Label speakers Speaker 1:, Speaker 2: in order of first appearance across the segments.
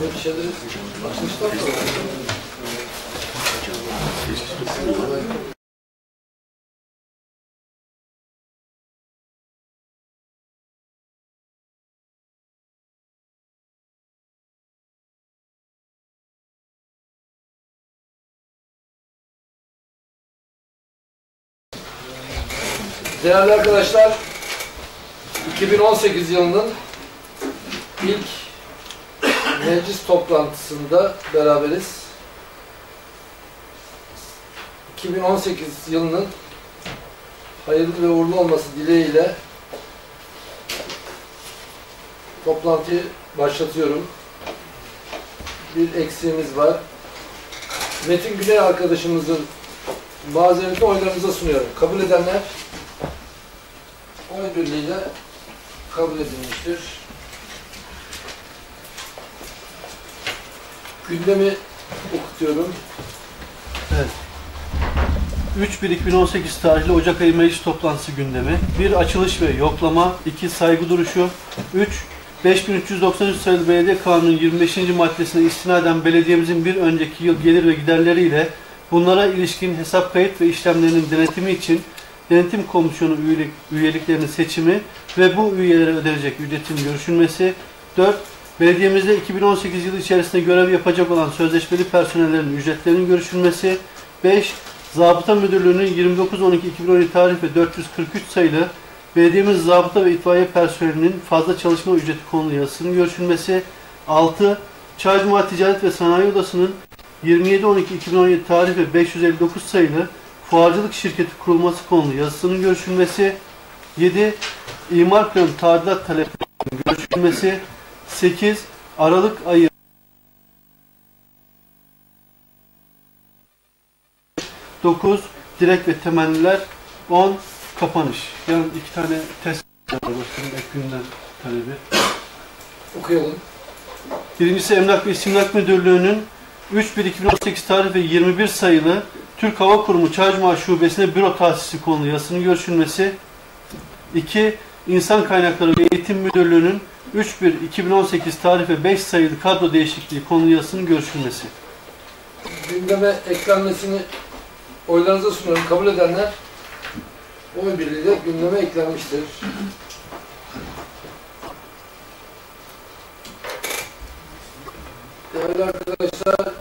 Speaker 1: bir şeyleri açmışlar mı? Değerli arkadaşlar, 2018 yılının ilk meclis toplantısında beraberiz. 2018 yılının hayırlı ve uğurlu olması dileğiyle toplantıyı başlatıyorum. Bir eksiğimiz var. Metin Güney arkadaşımızın mazeretini oylarınıza sunuyorum. Kabul edenler oy birliğiyle kabul edilmiştir. Gündemi okutuyorum.
Speaker 2: Evet. 3-1-2018 tarihli Ocak ayı meclis toplantısı gündemi. 1. Açılış ve yoklama. 2. Saygı duruşu. 3. 5393 sayılı Belediye Kanunu'nun 25. maddesine istinaden belediyemizin bir önceki yıl gelir ve giderleriyle bunlara ilişkin hesap kayıt ve işlemlerinin denetimi için Denetim Komisyonu üyeliklerinin seçimi ve bu üyelere ödenecek ücretin görüşülmesi. 4. Belediyemizde 2018 yılı içerisinde görev yapacak olan sözleşmeli personellerin ücretlerinin görüşülmesi. 5. Zabıta Müdürlüğü'nün 29.12.2017 tarih ve 443 sayılı Belediyemiz zabıta ve itfaiye personelinin fazla çalışma ücreti konulu yazısının görüşülmesi. 6. Çaycuma Ticaret ve Sanayi Odası'nın 27.12.2017 tarih ve 559 sayılı Fuarcılık Şirketi kurulması konulu yazısının görüşülmesi. 7. İmar planı tadilat taleplerinin görüşülmesi. 8. Aralık ayı 9. Dilek ve temenniler. 10. Kapanış. Yani 2 tane test var başkanım. Ek günden talebi.
Speaker 1: Okuyalım.
Speaker 2: Birincisi Emlak ve İstimlak Müdürlüğü'nün 3-1-2018 tarih ve 21 sayılı Türk Hava Kurumu Çaycuma Şubesi'ne büro tahsisi konulu yazısının görüşülmesi. 2. İnsan Kaynakları ve Eğitim Müdürlüğü'nün 3-1-2018 tarih ve 5 sayılı kadro değişikliği konulu yazısının görüşülmesi.
Speaker 1: Gündeme eklenmesini oylarınıza sunuyorum. Kabul edenler oy birliğiyle gündeme eklenmiştir. Değerli arkadaşlar,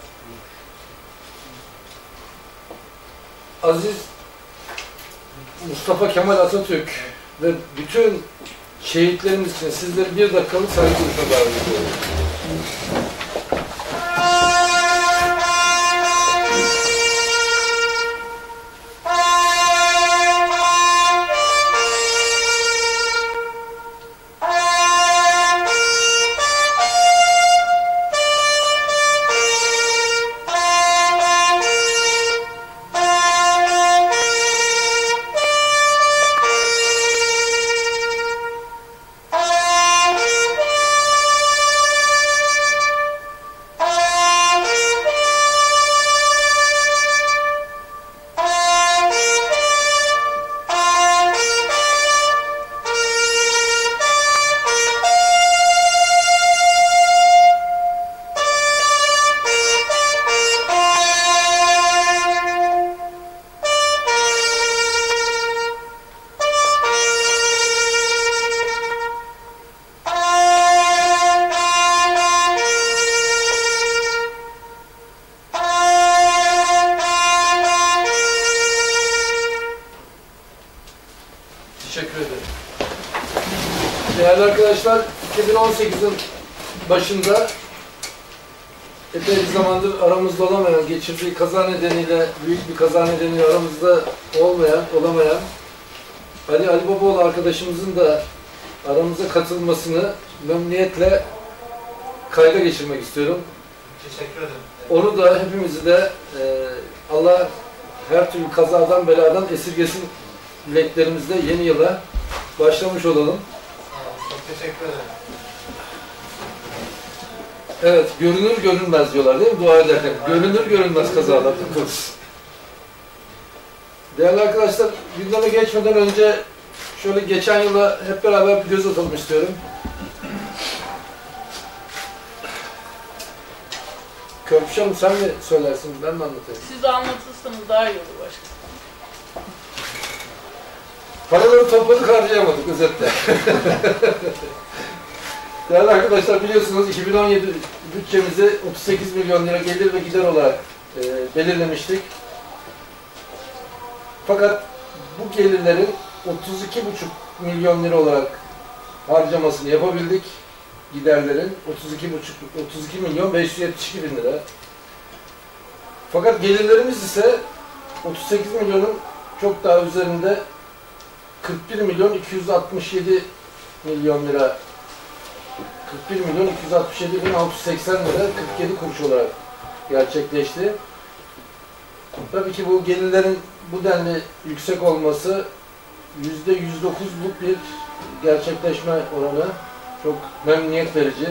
Speaker 1: Aziz Mustafa Kemal Atatürk ve bütün şehitlerimiz için sizleri bir dakikalık saygı duruşuna davet ediyorum. Teşekkür ederim. Değerli arkadaşlar, 2018'in başında epey bir zamandır aramızda olamayan, geçirdiği kaza nedeniyle, büyük bir kaza nedeniyle aramızda olamayan Ali Babaoğlu arkadaşımızın da aramıza katılmasını memnuniyetle kayda geçirmek istiyorum.
Speaker 3: Teşekkür ederim.
Speaker 1: Onu da hepimizi de Allah her türlü kazadan, beladan esirgesin dileklerimizle yeni yıla başlamış olalım.
Speaker 3: Çok teşekkür ederim.
Speaker 1: Evet, görünür görünmez diyorlar değil mi dua ederken? Görünür görünmez kazalar kurtuluruz. Değerli arkadaşlar, gündeme geçmeden önce şöyle geçen yıla hep beraber bir göz atalım istiyorum. Köprüş Hanım sen mi söylersin, ben mi anlatayım?
Speaker 4: Siz de anlatırsanız daha iyi olur başkanım.
Speaker 1: Paraları topladık, harcayamadık özetle. Değerli arkadaşlar, biliyorsunuz 2017 bütçemizi 38 milyon lira gelir ve gider olarak belirlemiştik. Fakat bu gelirlerin 32,5 milyon lira olarak harcamasını yapabildik. Giderlerin 32 milyon 572 bin lira. Fakat gelirlerimiz ise 38 milyonun çok daha üzerinde 41 milyon 267 milyon lira, 41 milyon 267 bin 680 lira 47 kuruş olarak gerçekleşti. Tabii ki bu gelirlerin bu denli yüksek olması %109'luk bir gerçekleşme oranı. Çok memnuniyet verici.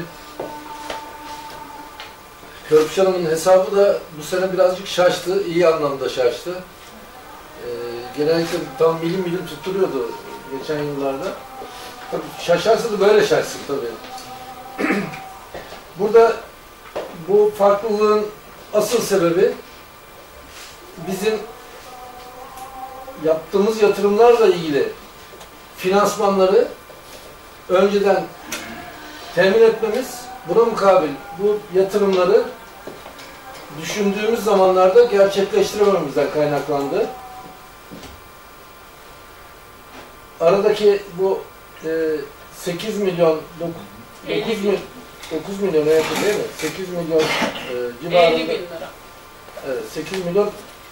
Speaker 1: Körpüş Hanım'ın hesabı da bu sene birazcık şaştı, iyi anlamda şaştı. Genellikle tam milim tutturuyordu geçen yıllarda. Tabii şaşarsa da böyle şaşsın tabii. Burada bu farklılığın asıl sebebi bizim yaptığımız yatırımlarla ilgili finansmanları önceden temin etmemiz, buna mukabil bu yatırımları düşündüğümüz zamanlarda gerçekleştiremememizden kaynaklandı. Aradaki bu 8 milyon, 9 milyona yakın değil mi? 8 milyon civarında.
Speaker 4: 50 bin lira.
Speaker 1: Evet, 8 milyon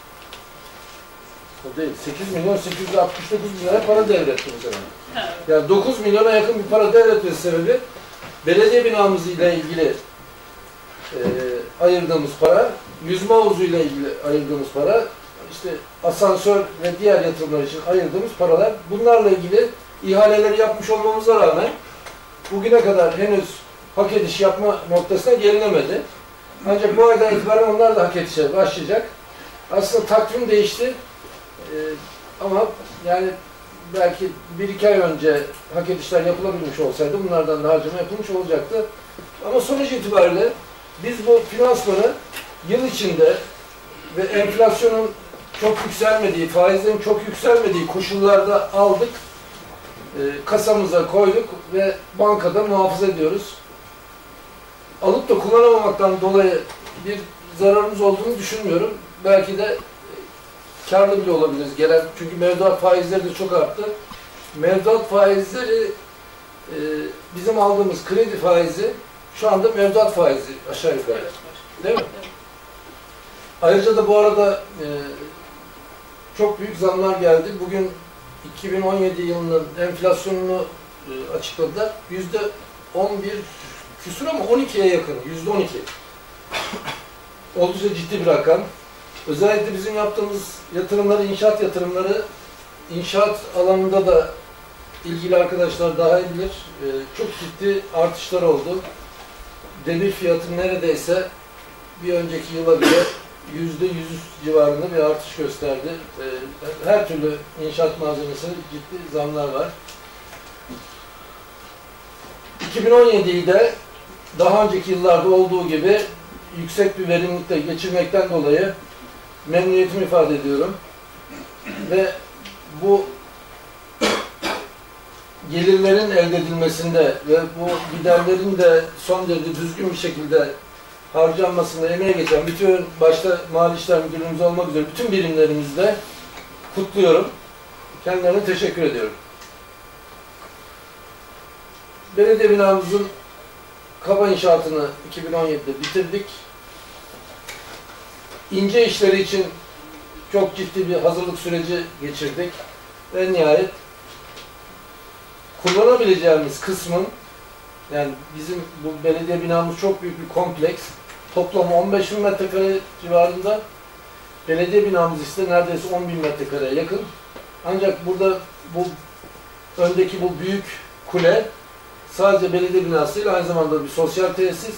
Speaker 1: o değil, 8 milyon 869 bin lira para devretti bu sene.
Speaker 4: Evet.
Speaker 1: Yani 9 milyona yakın bir para devretmesi sebebi belediye binamız ile ilgili ayırdığımız para, yüzme havuzu ile ilgili ayırdığımız para, işte asansör ve diğer yatırımlar için ayırdığımız paralar. Bunlarla ilgili ihaleleri yapmış olmamıza rağmen bugüne kadar henüz hak ediş yapma noktasına gelinemedi. Ancak bu aydan itibaren onlar da hak edişe başlayacak. Aslında takvim değişti. Ama yani belki 1-2 ay önce hak edişler yapılabilmiş olsaydı bunlardan da harcama yapılmış olacaktı. Ama sonuç itibariyle biz bu finansmanı yıl içinde ve enflasyonun çok yükselmediği, faizlerin çok yükselmediği koşullarda aldık, kasamıza koyduk ve bankada muhafaza ediyoruz. Alıp da kullanamamaktan dolayı bir zararımız olduğunu düşünmüyorum. Belki de kârlı bile olabiliriz gelen, çünkü mevduat faizleri de çok arttı. Mevduat faizleri bizim aldığımız kredi faizi şu anda mevduat faizi aşağı yukarı.
Speaker 4: Evet,
Speaker 1: Değil mi?
Speaker 4: evet.
Speaker 1: Ayrıca da bu arada çok büyük zamlar geldi. Bugün 2017 yılının enflasyonunu açıkladılar. %11 küsur ama 12'ye yakın. %12. Oldukça ciddi bir rakam. Özellikle bizim yaptığımız yatırımları, inşaat yatırımları, inşaat alanında da ilgili arkadaşlar daha iyi bilir. Çok ciddi artışlar oldu. Demir fiyatı neredeyse bir önceki yıla bile %100 civarında bir artış gösterdi. Her türlü inşaat malzemesi ciddi zamlar var. 2017'yi de daha önceki yıllarda olduğu gibi yüksek bir verimlilikle geçirmekten dolayı memnuniyetimi ifade ediyorum. Ve bu gelirlerin elde edilmesinde ve bu giderlerin de son derece düzgün bir şekilde harcanmasında emeğe geçen bütün, başta Mali İşler Müdürlüğümüz olmak üzere bütün birimlerimizde kutluyorum. Kendilerine teşekkür ediyorum. Belediye binamızın kaba inşaatını 2017'de bitirdik. İnce işleri için çok ciddi bir hazırlık süreci geçirdik. Ve nihayet kullanabileceğimiz kısmın, yani bizim bu belediye binamız çok büyük bir kompleks. Toplam 15.000 metrekare civarında. Belediye binamız ise neredeyse 10.000 metrekareye yakın. Ancak burada bu öndeki bu büyük kule sadece belediye binası değil, aynı zamanda bir sosyal tesis.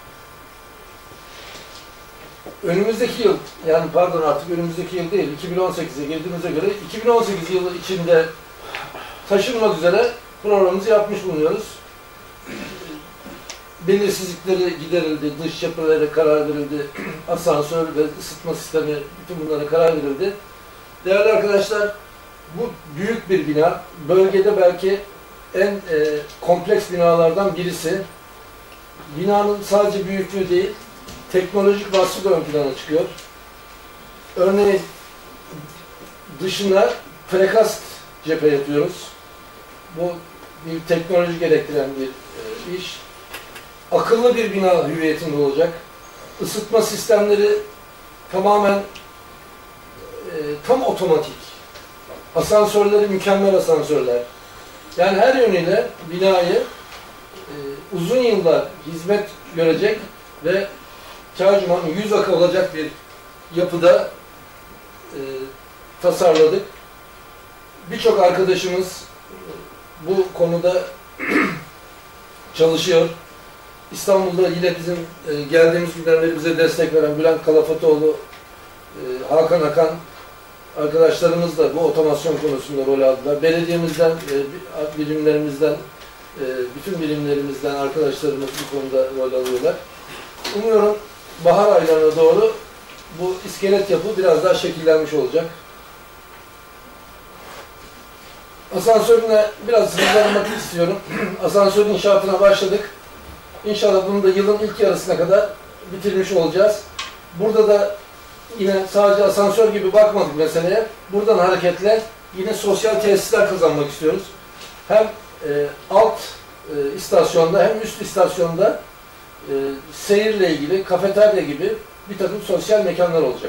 Speaker 1: Önümüzdeki yıl, yani pardon artık önümüzdeki yıl değil, 2018'e girdiğimize göre 2018 yılı içinde taşınmak üzere programımızı yapmış bulunuyoruz. belirsizlikleri giderildi, dış cephelere karar verildi, asansör ve ısıtma sistemi, bütün bunlara karar verildi. Değerli arkadaşlar, bu büyük bir bina, bölgede belki en kompleks binalardan birisi. Binanın sadece büyüklüğü değil, teknolojik vasfı da ön plana çıkıyor. Örneğin dışına prekast cephe yapıyoruz. Bu bir teknoloji gerektiren bir iş. Akıllı bir bina hüviyetinde olacak. Isıtma sistemleri tamamen tam otomatik. Asansörleri mükemmel asansörler. Yani her yönüyle binayı uzun yıllar hizmet görecek ve Kağıcıma'nın yüz akı olacak bir yapıda tasarladık. Birçok arkadaşımız bu konuda çalışıyor. İstanbul'da yine bizim geldiğimiz günden beri bize destek veren Bülent Kalafatoğlu, Hakan Akan arkadaşlarımız da bu otomasyon konusunda rol aldılar. Belediyemizden, birimlerimizden, bütün birimlerimizden arkadaşlarımız bu konuda rol alıyorlar. Umuyorum bahar aylarına doğru bu iskelet yapı biraz daha şekillenmiş olacak. Asansörüne biraz hızlanmak istiyorum. Asansör inşaatına başladık. İnşallah bunu da yılın ilk yarısına kadar bitirmiş olacağız. Burada da yine sadece asansör gibi bakmadık meseleye. Buradan hareketle yine sosyal tesisler kazanmak istiyoruz. Hem alt istasyonda hem üst istasyonda seyirle ilgili, kafeterya gibi bir takım sosyal mekanlar olacak.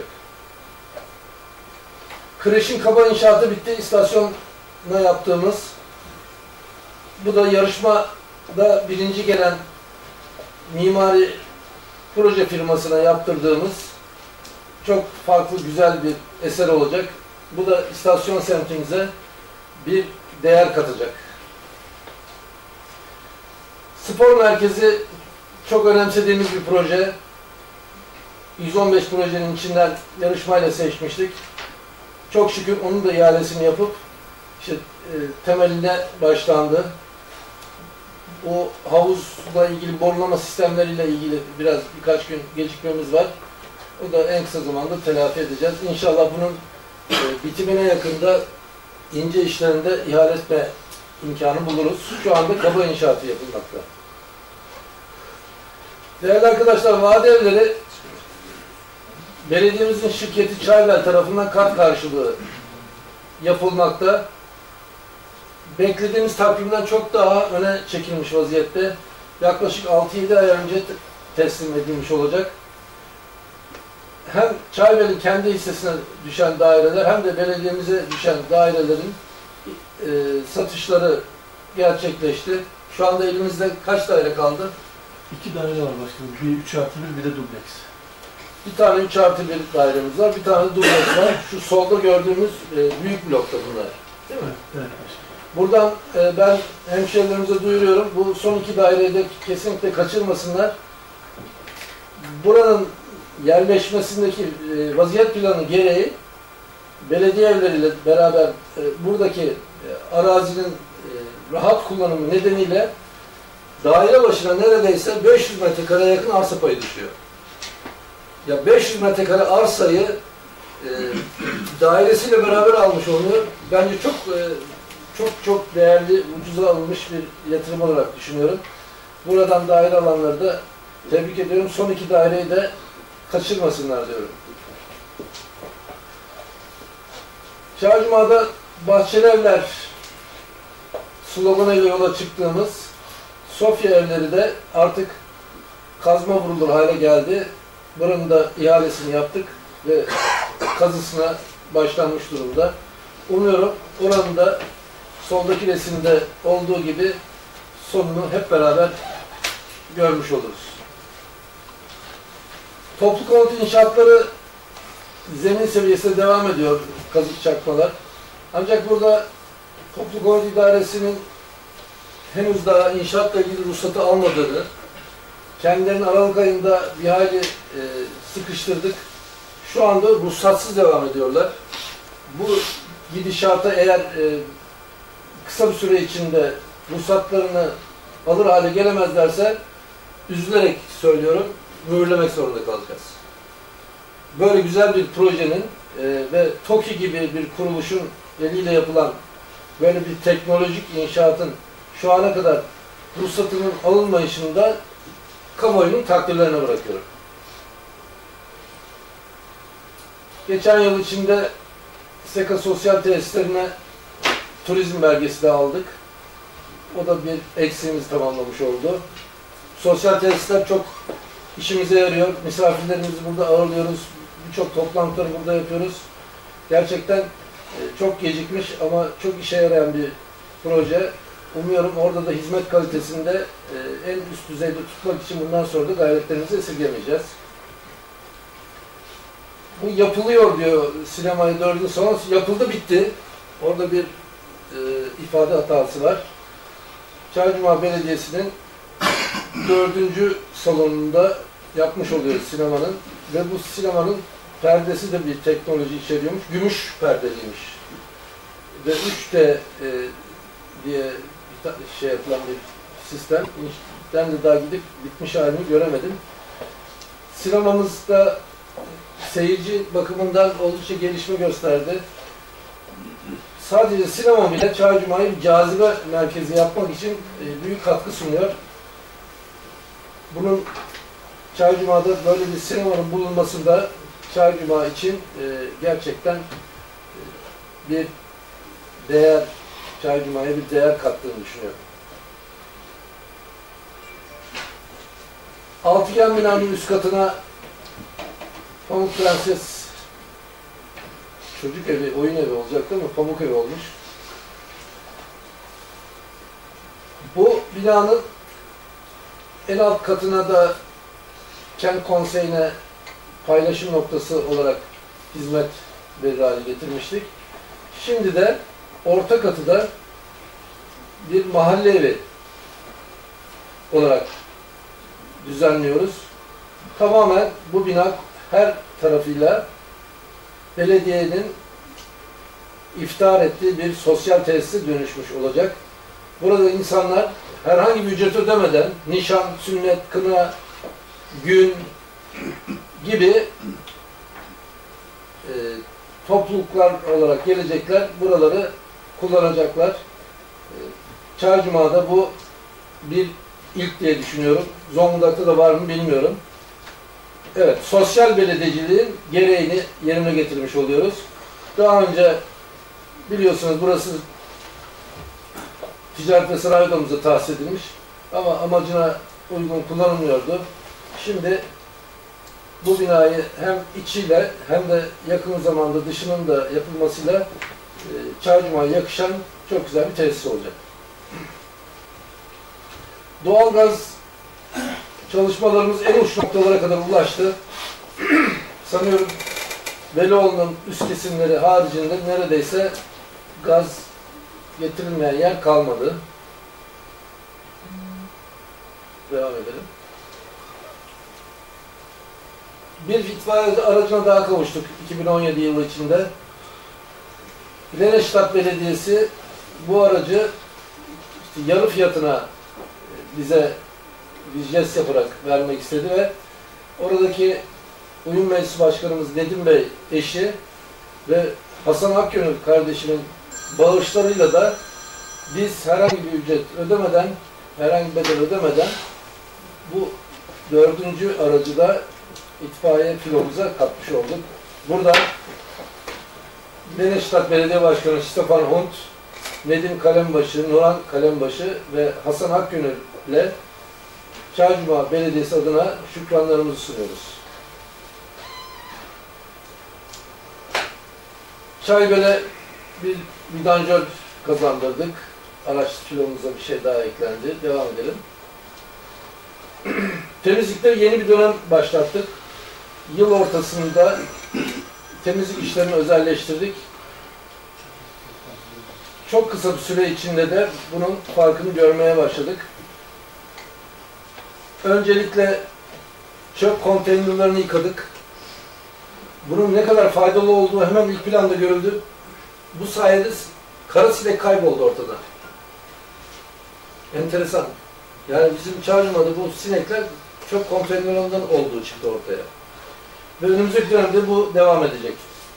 Speaker 1: Kreşin kaba inşaatı bitti. İstasyona yaptığımız, bu da yarışmada birinci gelen mimari proje firmasına yaptırdığımız çok farklı, güzel bir eser olacak. Bu da istasyon semtimize bir değer katacak. Spor merkezi çok önemsediğimiz bir proje. 115 projenin içinden yarışmayla seçmiştik. Çok şükür onun da ihalesini yapıp işte temeline başlandı. O havuzla ilgili, borulama sistemleriyle ilgili birkaç gün gecikmemiz var. O da en kısa zamanda telafi edeceğiz. İnşallah bunun bitimine yakında ince işlerinde ihale etme imkanı buluruz. Şu anda kaba inşaatı yapılmakta. Değerli arkadaşlar, vade evleri belediyemizin şirketi Çayvel tarafından kat karşılığı yapılmakta. Beklediğimiz takvimden çok daha öne çekilmiş vaziyette. Yaklaşık 6-7 ay önce teslim edilmiş olacak. Hem Çayvel'in kendi hissesine düşen daireler hem de belediyemize düşen dairelerin satışları gerçekleşti. Şu anda elimizde kaç daire kaldı?
Speaker 2: 2 daire var başkanım. Bir 3+1, bir de dubleks.
Speaker 1: Bir tane 3+1 dairemiz var, bir tane de dubleks var. Şu solda gördüğümüz büyük blokta bunlar. Değil mi?
Speaker 2: Evet başkanım.
Speaker 1: Buradan ben hemşehrilerimize duyuruyorum. Bu son 2 daireyi de kesinlikle kaçırmasınlar. Buranın yerleşmesindeki vaziyet planı gereği belediye evleriyle beraber buradaki arazinin rahat kullanımı nedeniyle daire başına neredeyse 500 metrekareye yakın arsa payı düşüyor. Ya 500 metrekare arsayı dairesiyle beraber almış oluyor. Bence çok değerli, ucuza alınmış bir yatırım olarak düşünüyorum. Buradan daire alanları da tebrik ediyorum. Son 2 daireyi de kaçırmasınlar diyorum. Çağcıma'da Bahçeli Evler sloganıyla yola çıktığımız Sofya evleri de artık kazma vurulur hale geldi. Buranın da ihalesini yaptık ve kazısına başlanmış durumda. Umuyorum oranın da soldaki resimde olduğu gibi sonunu hep beraber görmüş oluruz. Toplu konut inşaatları zemin seviyesinde devam ediyor, kazık çakmalar. Ancak burada Toplu Konut İdaresi'nin henüz daha inşaatla ilgili ruhsatı almadığını, kendilerini Aralık ayında bir hayli sıkıştırdık. Şu anda ruhsatsız devam ediyorlar. Bu gidişata eğer kısa bir süre içinde ruhsatlarını alır hale gelemezlerse üzülerek söylüyorum, mühürlemek zorunda kalacağız. Böyle güzel bir projenin ve TOKİ gibi bir kuruluşun eliyle yapılan böyle bir teknolojik inşaatın şu ana kadar ruhsatının alınmayışını da kamuoyunun takdirlerine bırakıyorum. Geçen yıl içinde SEKA sosyal tesislerine turizm belgesi de aldık. O da bir eksiğimizi tamamlamış oldu. Sosyal tesisler çok işimize yarıyor. Misafirlerimizi burada ağırlıyoruz. Birçok toplantıları burada yapıyoruz. Gerçekten çok gecikmiş ama çok işe yarayan bir proje. Umuyorum orada da hizmet kalitesinde en üst düzeyde tutmak için bundan sonra da gayretlerimizi esirgemeyeceğiz. Bu yapılıyor diyor sinemayı 4 yıl sonra. Yapıldı, bitti. Orada bir ifade hatası var. Çaycuma Belediyesi'nin 4. salonunda yapmış oluyoruz sinemanın. Ve bu sinemanın perdesi de bir teknoloji içeriyormuş. Gümüş perdeliymiş. Ve 3D diye bir yapılan bir sistem. Ben de daha gidip bitmiş halini göremedim. Sinemamızda seyirci bakımından oldukça gelişme gösterdi. Sadece sinema bile Çaycuma'yı bir cazibe merkezi yapmak için büyük katkı sunuyor. Bunun Çaycuma'da böyle bir sinemanın bulunmasında Çaycuma için gerçekten bir değer, Çaycuma'ya bir değer kattığını düşünüyorum. Altıgen binanın üst katına Pamuk Prenses çocuk evi, oyun evi olacaktı ama pamuk evi olmuş. Bu binanın en alt katına da kent konseyine paylaşım noktası olarak hizmet verir hale getirmiştik. Şimdi de orta katı da bir mahalle evi olarak düzenliyoruz. Tamamen bu bina her tarafıyla belediyenin iftihar ettiği bir sosyal tesise dönüşmüş olacak. Burada insanlar herhangi bir ücret ödemeden nişan, sünnet, kına, gün gibi topluluklar olarak gelecekler, buraları kullanacaklar. Çaycuma'da bu bir ilk diye düşünüyorum. Zonguldak'ta da var mı bilmiyorum. Evet, sosyal belediyeciliğin gereğini yerine getirmiş oluyoruz. Daha önce biliyorsunuz burası ticaret ve sanayi odamıza tahsis edilmiş ama amacına uygun kullanılmıyordu. Şimdi bu binayı hem içiyle hem de yakın zamanda dışının da yapılmasıyla Çaycuma'ya yakışan çok güzel bir tesis olacak. Doğalgaz çalışmalarımız en uç noktalara kadar ulaştı. Sanıyorum Velioğlu'nun üst kesimleri haricinde neredeyse gaz getirilmeyen yer kalmadı. Devam edelim. Bir itfaiye aracına daha kavuştuk 2017 yılı içinde. Leneştat Belediyesi bu aracı işte yarı fiyatına bize bir jest yaparak vermek istedi ve oradaki Uyum Meclisi Başkanımız Nedim Bey eşi ve Hasan Akgönül kardeşimin bağışlarıyla da biz herhangi bir ücret ödemeden, herhangi bir bedel ödemeden bu 4. aracı da itfaiye filomuza katmış olduk. Burada Leneştat Belediye Başkanı Stefan Hunt, Nedim Kalembaşı, Nurhan Kalembaşı ve Hasan Akgönül ile Çaycuma Belediyesi adına şükranlarımızı sunuyoruz. Çaybel'e bir vidanjör kazandırdık. Araç filomuza bir şey daha eklendi. Devam edelim. Temizlikte yeni bir dönem başlattık. Yıl ortasında temizlik işlerini özelleştirdik. Çok kısa bir süre içinde de bunun farkını görmeye başladık. Öncelikle çöp konteynerlerini yıkadık. Bunun ne kadar faydalı olduğu hemen ilk planda görüldü. Bu sayede kara sinek kayboldu ortada. Enteresan. Yani bizim Çarşamba'da bu sinekler çöp konteynerlerinden olduğu çıktı ortaya. Ve önümüzdeki dönemde bu devam edecek.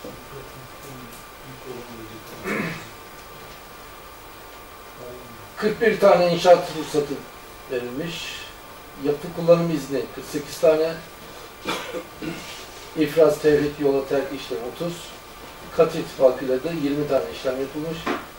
Speaker 1: ...41 tane inşaat ruhsatı verilmiş. Yapı kullanım izni 48 tane. İfraz, tevhid, yola terk işlemi 30. Kat ittifakıyla da 20 tane işlem yapılmış.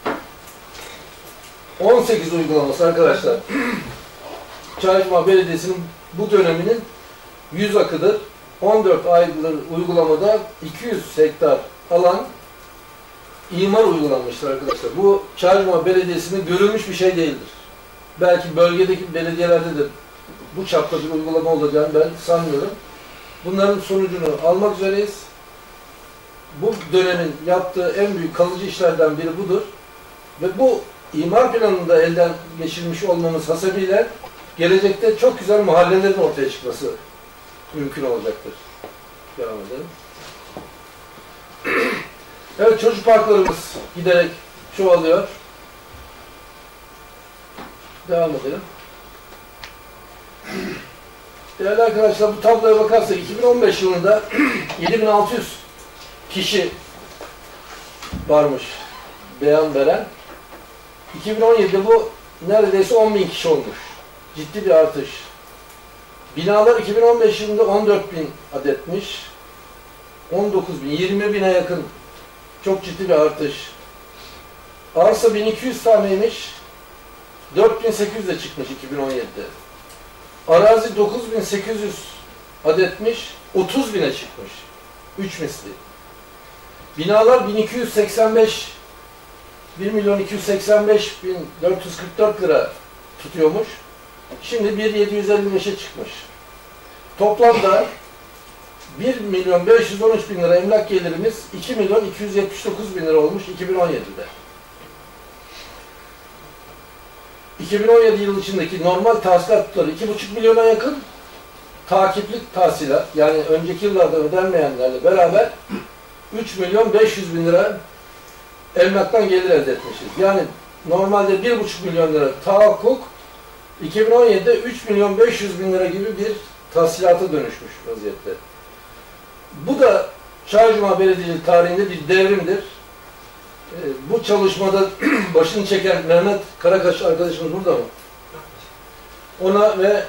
Speaker 1: 18 uygulaması arkadaşlar. Çayırma Belediyesi'nin bu döneminin 100 akıdır. 14 aydır uygulamada 200 hektar alan imar uygulanmıştır arkadaşlar. Bu Çayırma Belediyesi'nin görülmüş bir şey değildir. Belki bölgedeki belediyelerde de bu çapta bir uygulama olacağını ben sanmıyorum. Bunların sonucunu almak üzereyiz. Bu dönemin yaptığı en büyük kalıcı işlerden biri budur. Ve bu imar planında elden geçirmiş olmamız hasebiyle gelecekte çok güzel mahallelerin ortaya çıkması mümkün olacaktır. Devam edelim. Evet, çocuk parklarımız giderek çoğalıyor. Devam edelim. Değerli arkadaşlar, bu tabloya bakarsak 2015 yılında 7600 kişi varmış beyan veren. 2017'de bu neredeyse 10.000 kişi olmuş. Ciddi bir artış. Binalar 2015 yılında 14.000 adetmiş. 19.000, 20.000'e yakın çok ciddi bir artış. Arsa 1200 taneymiş. 4.800'e çıkmış 2017'de. Arazi 9.800 adetmiş. 30.000'e çıkmış. 3 misli. Binalar 1285 1.285.444 lira tutuyormuş. Şimdi 1.755'e çıkmış. Toplamda 1.513.000 lira emlak gelirimiz 2.279.000 lira olmuş 2017'de. 2017 yılı içindeki normal tahsilat tutarı 2,5 milyona yakın, takiplik tahsilat yani önceki yıllarda ödenmeyenlerle beraber 3.500.000 lira emlaktan gelir elde etmişiz. Yani normalde 1,5 milyon lira tahakkuk 2017'de 3.500.000 lira gibi bir tahsilata dönüşmüş vaziyette. Bu da Çayırma Belediyecilik tarihinde bir devrimdir. Bu çalışmada başını çeken Mehmet Karakaş arkadaşımız burada mı? Ona ve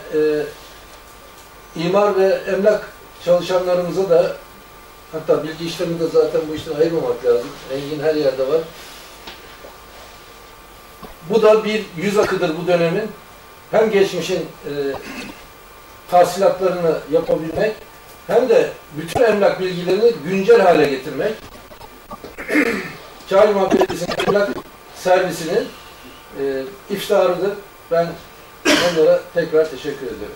Speaker 1: imar ve emlak çalışanlarımıza da, hatta bilgi işlemini de zaten bu işten ayırmamak lazım. Engin her yerde var. Bu da bir yüz akıdır bu dönemin. Hem geçmişin tahsilatlarını yapabilmek, hem de bütün emlak bilgilerini güncel hale getirmek. Çayırma Belediyesi'nin emlak servisinin iftiharıdır. Ben onlara tekrar teşekkür ediyorum.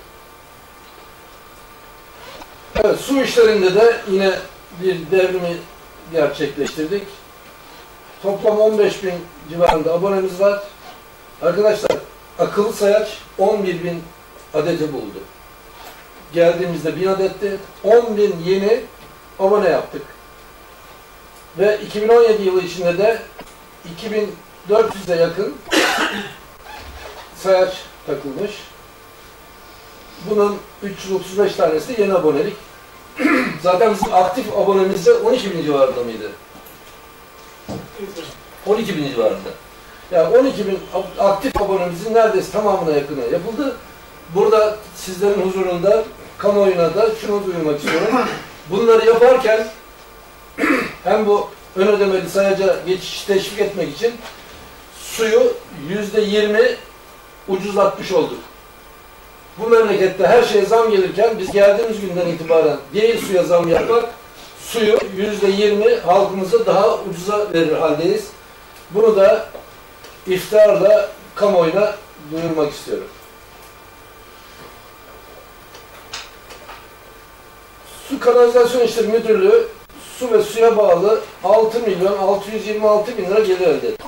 Speaker 1: Evet, su işlerinde de yine bir devrimi gerçekleştirdik. Toplam 15.000 civarında abonemiz var. Arkadaşlar, akıllı sayaç 11.000 adeti buldu. Geldiğimizde 1000 adetti. 10.000 yeni abone yaptık. Ve 2017 yılı içinde de 2.400'e yakın sayaç takılmış. Bunun 335 tanesi de yeni abonelik. Zaten bizim aktif abonemiz de 12.000 civarında mıydı? 12.000 civarında. Yani 12.000 aktif abonemizin neredeyse tamamına yakını yapıldı. Burada sizlerin huzurunda, kamuoyuna da şunu duyurmak istiyorum. Bunları yaparken hem bu ön ödemeli sayaca geçişi teşvik etmek için suyu %20 ucuzlatmış olduk. Bu memlekette her şeye zam gelirken biz geldiğimiz günden itibaren değil suya zam yapmak, suyu %20 halkımıza daha ucuza verir haldeyiz. Bunu da iftiharla kamuoyuna duyurmak istiyorum. Su Kanalizasyon İşleri Müdürlüğü su ve suya bağlı 6.626.000 lira gelir elde etmiş.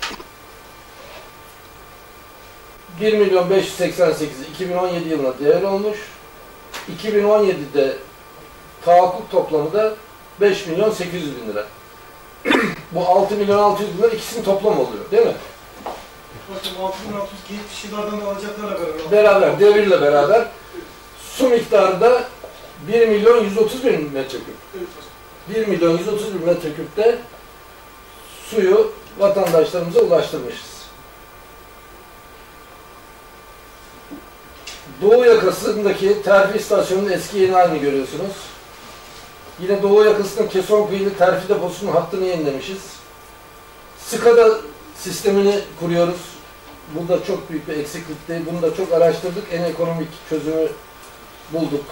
Speaker 1: 1.588.000 2017 yılına değer olmuş. 2017'de tahakkuk toplamı da 5.800.000 lira. Bu 6.600.000 lira ikisinin toplam oluyor, değil mi?
Speaker 3: Bakın 6670 yıllardan da alacaklarla beraber.
Speaker 1: Beraber, devirle beraber su miktarı da 1.130.000 metreküp. 1.130.000 metreküpte suyu vatandaşlarımıza ulaştırmışız. Doğu yakasındaki terfi istasyonunun eski yeni halini görüyorsunuz. Yine Doğu yakasının Kesonkıyılı terfi deposunun hattını yenilemişiz. SCADA sistemini kuruyoruz. Bu da çok büyük bir eksiklikti. Bunu da çok araştırdık. En ekonomik çözümü bulduk.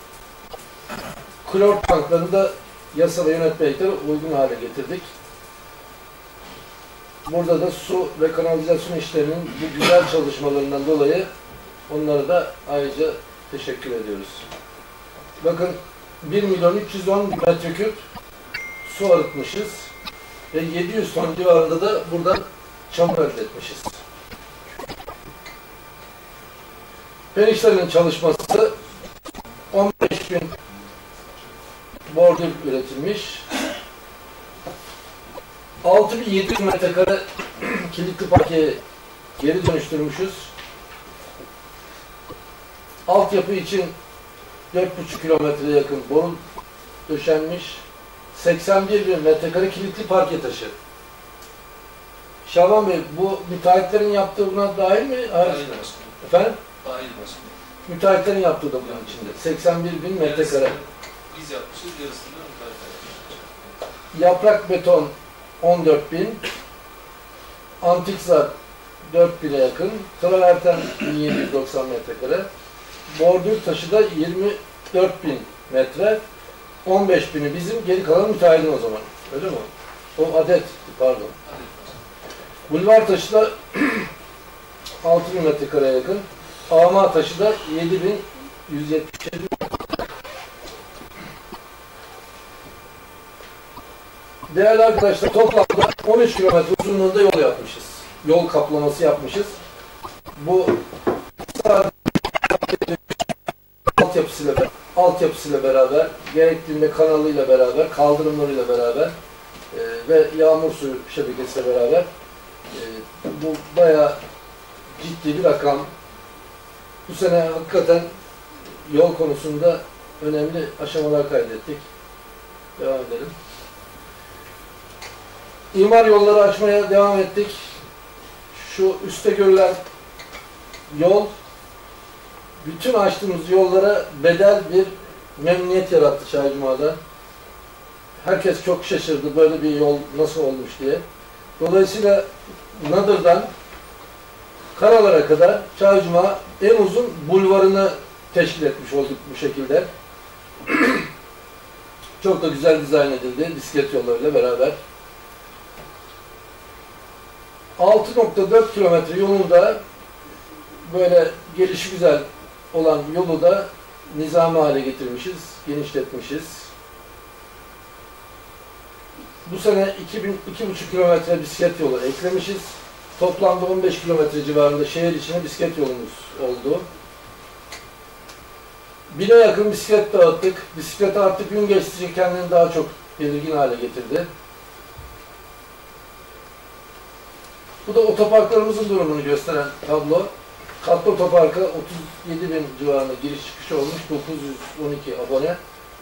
Speaker 1: Klor tanklarını da yasa ve yönetmelikleri uygun hale getirdik. Burada da su ve kanalizasyon işlerinin bu güzel çalışmalarından dolayı onlara da ayrıca teşekkür ediyoruz. Bakın 1.310.000 metreküp su arıtmışız ve 700 ton civarında da buradan çamur elde etmişiz. Perişlerin çalışması 15.000 bordür üretilmiş. 6.700 metrekare kilitli parkeye geri dönüştürmüşüz. Altyapı için 4,5 kilometreye yakın boru döşenmiş. 81.000 metrekare kilitli parke taşı. Şaban Bey, bu müteahhitlerin yaptığı buna dahil mi?
Speaker 5: Dahil
Speaker 1: Efendim?
Speaker 5: Dahil başkanım.
Speaker 1: Müteahhitlerin yaptığı da bunun içinde. 81.000 metrekare.
Speaker 5: Biz yapmışız, yarısını müteahhitler.
Speaker 1: Yaprak beton 14.000. Antik zar 4.000'e yakın. Traverten 1790 metrekare. Bordür taşı da 24.000 metre. 15.000'i bizim, geri kalan müteahhitin o zaman. Öyle mi? O adet, pardon. Bulvar taşı da 6.000 metrekareye yakın. Ağma taşı da 7.177. Değerli arkadaşlar, toplamda 13 kilometre uzunluğunda yol yapmışız. Yol kaplaması yapmışız. Bu sadece altyapısıyla beraber, gerektiğinde kanalıyla beraber, kaldırımlarıyla beraber ve yağmur suyu şebekesiyle beraber bu bayağı ciddi bir rakam. Bu sene hakikaten yol konusunda önemli aşamalar kaydettik. Devam edelim. İmar yolları açmaya devam ettik. Şu üstte görülen yol, bütün açtığımız yollara bedel bir memnuniyet yarattı Çaycuma'da. Herkes çok şaşırdı, böyle bir yol nasıl olmuş diye. Dolayısıyla Nadır'dan Karalar'a kadar Çaycuma en uzun bulvarını teşkil etmiş olduk bu şekilde. Çok da güzel dizayn edildi bisiklet yollarıyla beraber. 6.4 kilometre yolu da böyle gelişi güzel olan yolu da nizami hale getirmişiz, genişletmişiz. Bu sene 2,5 kilometre bisiklet yolu eklemişiz. Toplamda 15 kilometre civarında şehir içine bisiklet yolumuz oldu. 1000'e yakın bisiklet dağıttık. Bisiklet artık gün geçtikçe kendini daha çok belirgin hale getirdi. Bu da otoparklarımızın durumunu gösteren tablo. Katlı otoparka 37.000 civarında giriş çıkış olmuş, 912 abone.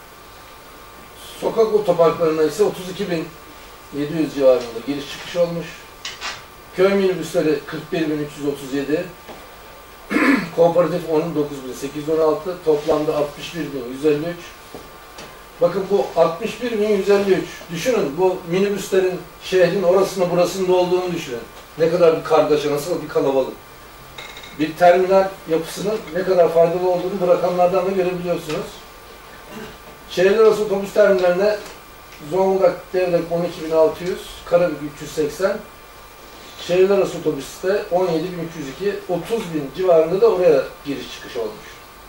Speaker 1: Sokak otoparklarına ise 32.700 civarında giriş çıkış olmuş. Köy minibüsleri 41.337, kooperatif 19.816, toplamda 61.153. Bakın bu 61.153, düşünün bu minibüslerin şehrin orasında burasında olduğunu düşünün. Ne kadar bir kargaşa, nasıl bir kalabalık. Bir terminal yapısının ne kadar faydalı olduğunu bu rakamlardan da görebiliyorsunuz. Şehirler arası otobüs terminaline Zonguldak Devlet 12.600, Karabük 380, şehirler arası otobüste 17.302, 30.000 civarında da oraya giriş çıkış olmuş.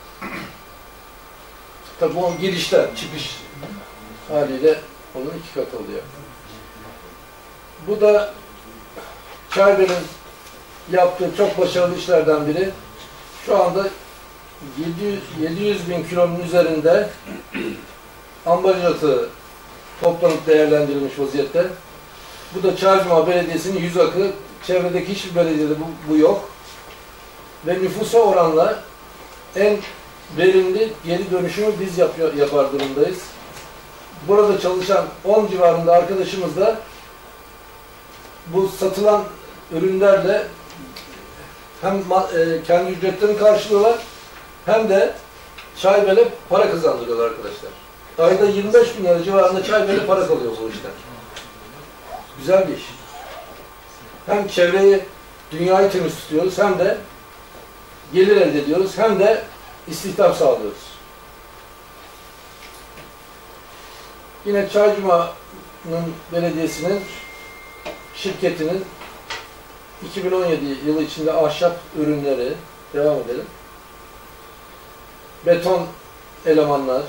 Speaker 1: Tabi bu girişler, çıkış haliyle onun 2 katı oluyor. Bu da Çaybe'nin yaptığı çok başarılı işlerden biri. Şu anda 700.000 kilonun üzerinde ambalaj atığı toplanıp değerlendirilmiş vaziyette. Bu da Çaycuma Belediyesi'nin yüz akı. Çevredeki hiçbir belediyede bu yok. Ve nüfusa oranla en verimli geri dönüşümü biz yapar durumdayız. Burada çalışan 10 civarında arkadaşımız da bu satılan ürünlerle hem kendi ücretlerini karşılıyorlar hem de Çaybel'e para kazandırıyorlar arkadaşlar. Ayda 25 bin lira civarında Çaybel'e para kalıyor bu işten. Güzel bir iş. Hem çevreyi, dünyayı temiz tutuyoruz hem de gelir elde ediyoruz hem de istihdam sağlıyoruz. Yine Çaycuma'nın belediyesinin şirketinin 2017 yılı içinde ahşap ürünleri, devam edelim. Beton elemanlar,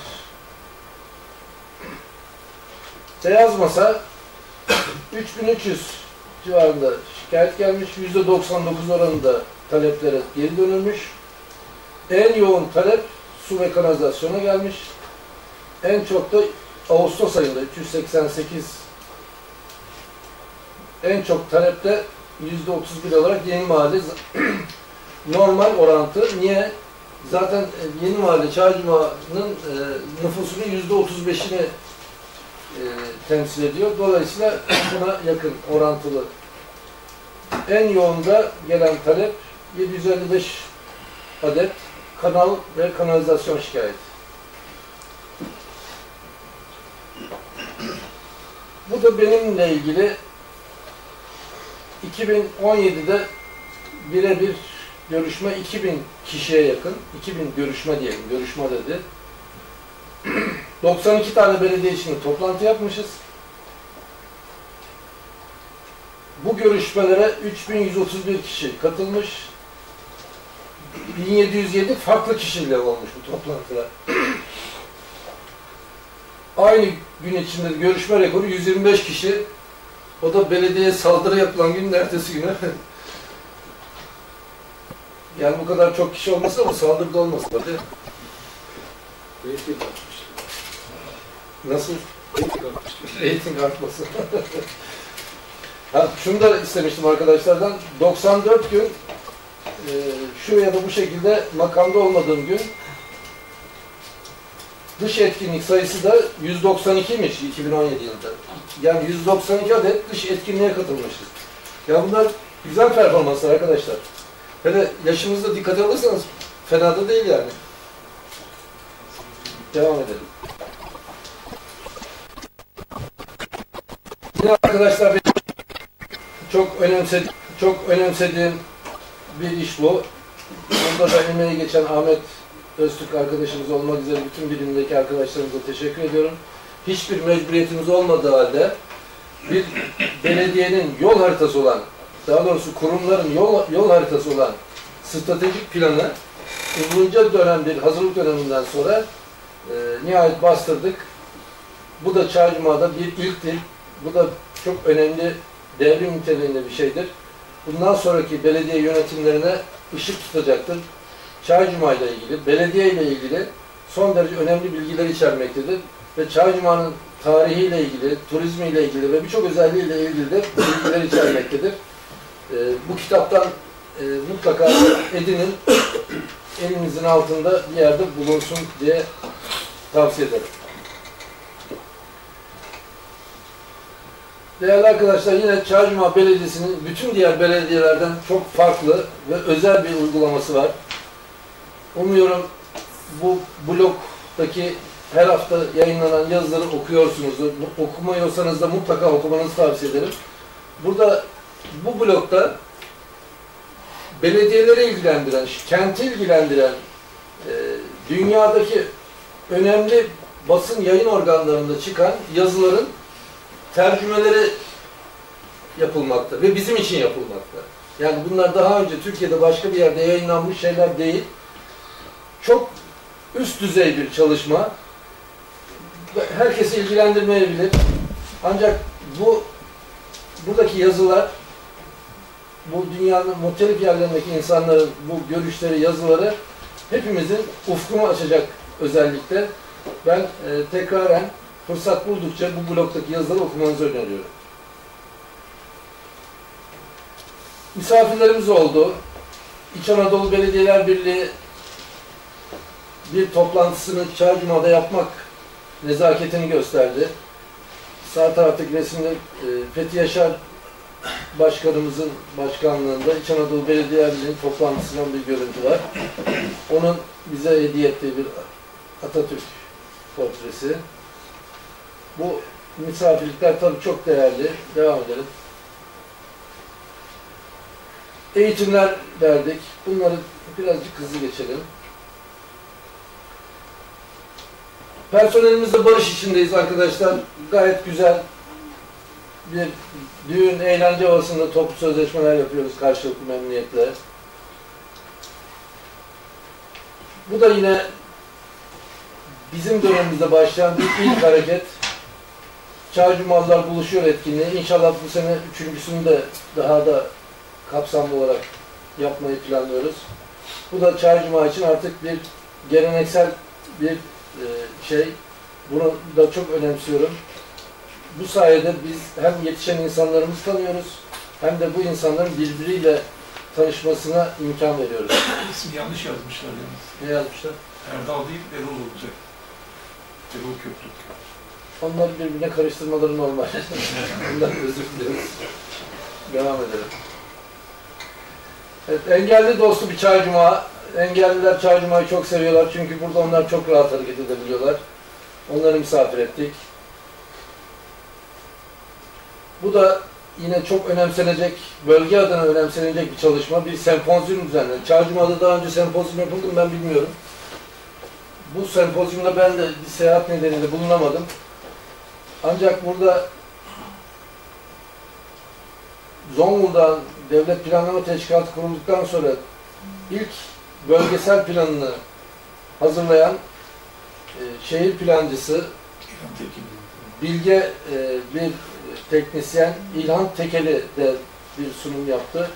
Speaker 1: beyaz masa 3300 civarında şikayet gelmiş, %99 oranında taleplere geri dönülmüş. En yoğun talep su ve kanalizasyona gelmiş. En çok da Ağustos ayında 388, en çok talepte %31 olarak Yeni Mahalle normal orantı. Niye? Zaten Yeni Mahalle Çaycuma'nın nüfusunun %35'ini temsil ediyor. Dolayısıyla buna yakın orantılı. En yoğunda gelen talep 755 adet kanal ve kanalizasyon şikayeti. Bu da benimle ilgili 2017'de birebir görüşme 2000 kişiye yakın, 2000 görüşme diyelim, görüşme dedi. 92 tane belediye içinde toplantı yapmışız. Bu görüşmelere 3131 kişi katılmış. 1707 farklı kişiyle olmuş bu toplantılar. Aynı gün içinde görüşme rekoru 125 kişi. O da belediyeye saldırı yapılan günün ertesi günü. Yani bu kadar çok kişi olmasa ama saldırı da olmasa da değil mi? Reyting artmış. Nasıl? Reyting artması. Şunu da istemiştim arkadaşlardan. 94 gün şu ya da bu şekilde makamda olmadığım gün dış etkinlik sayısı da 192'miş 2017 yılında. Yani 192 adet dış etkinliğe katılmışız. Ya bunlar güzel performanslar arkadaşlar. Hele yaşımızda dikkate alırsanız fena da değil yani. Devam edelim. Yine arkadaşlar benim çok önemsediğim bir iş bu. Bunda da emeği geçen Ahmet Öztürk arkadaşımız olmak üzere bütün birimdeki arkadaşlarımıza teşekkür ediyorum. Hiçbir mecburiyetimiz olmadığı halde bir belediyenin yol haritası olan, daha doğrusu kurumların yol haritası olan stratejik planı uzunca dönem bir hazırlık döneminden sonra nihayet bastırdık. Bu da Çaycuma'da bir ilktir. Bu da çok önemli, devrim niteliğinde bir şeydir. Bundan sonraki belediye yönetimlerine ışık tutacaktır. Çaycuma ile ilgili, belediye ile ilgili son derece önemli bilgiler içermektedir. Ve Çaycuma'nın tarihiyle ilgili, turizmiyle ilgili ve birçok özelliğiyle ilgili de bilgiler içermektedir. Bu kitaptan mutlaka edinin, elinizin altında bir yerde bulunsun diye tavsiye ederim. Değerli arkadaşlar, yine Çaycuma Belediyesi'nin bütün diğer belediyelerden çok farklı ve özel bir uygulaması var. Umuyorum bu blogdaki her hafta yayınlanan yazıları okuyorsunuzdur. Okumuyorsanız da mutlaka okumanızı tavsiye ederim. Burada bu blogda belediyeleri ilgilendiren, kenti ilgilendiren dünyadaki önemli basın yayın organlarında çıkan yazıların tercümeleri yapılmakta ve bizim için yapılmakta. Yani bunlar daha önce Türkiye'de başka bir yerde yayınlanmış şeyler değil. Çok üst düzey bir çalışma. Herkesi ilgilendirmeyebilir. Ancak buradaki yazılar, bu dünyanın muhtelif yerlerindeki insanların bu görüşleri, yazıları hepimizin ufkunu açacak özellikle. Ben tekraren fırsat buldukça bu blogdaki yazıları okumanızı öneriyorum. Misafirlerimiz oldu. İç Anadolu Belediyeler Birliği bir toplantısını Çaycuma'da yapmak nezaketini gösterdi. Sağ taraftaki resimde Fethi Yaşar Başkanımızın başkanlığında İç Anadolu Belediyeler Birliği'nin toplantısından bir görüntü var. Onun bize hediye ettiği bir Atatürk portresi. Bu misafirlikler tabii çok değerli. Devam edelim. Eğitimler verdik. Bunları birazcık hızlı geçelim. Personelimizle barış içindeyiz arkadaşlar. Gayet güzel bir düğün, eğlence havasında toplu sözleşmeler yapıyoruz karşılıklı memnuniyetle. Bu da yine bizim dönemimizde başlayan bir ilk hareket. Çaycumalılar buluşuyor etkinliği. İnşallah bu sene üçüncüsünü de daha da kapsamlı olarak yapmayı planlıyoruz. Bu da Çaycuma için artık bir geleneksel bir şey. Bunu da çok önemsiyorum. Bu sayede biz hem yetişen insanlarımızı tanıyoruz, hem de bu insanların birbiriyle tanışmasına imkan veriyoruz.
Speaker 6: İsmi yanlış yazmışlar yalnız.
Speaker 1: Ne yazmışlar?
Speaker 6: Erdal değil, Erol olacak. Erol Köprük.
Speaker 1: Onları birbirine karıştırmaları normal. Bundan özür diliyoruz. Devam edelim. Evet, engelli dostu bir Çaycuma. Engelliler Çaycuma'yı çok seviyorlar çünkü burada onlar çok rahat hareket edebiliyorlar. Onları misafir ettik. Bu da yine çok önemsenecek, bölge adına önemsenecek bir çalışma. Bir sempozyum düzenlendi. Çaycuma'da daha önce sempozyum yapıldı mı ben bilmiyorum. Bu sempozyumda ben de bir seyahat nedeniyle bulunamadım. Ancak burada Zonguldak'ın Devlet Planlama Teşkilatı kurulduktan sonra ilk bölgesel planını hazırlayan şehir plancısı, bilge bir teknisyen İlhan Tekeli de bir sunum yaptı.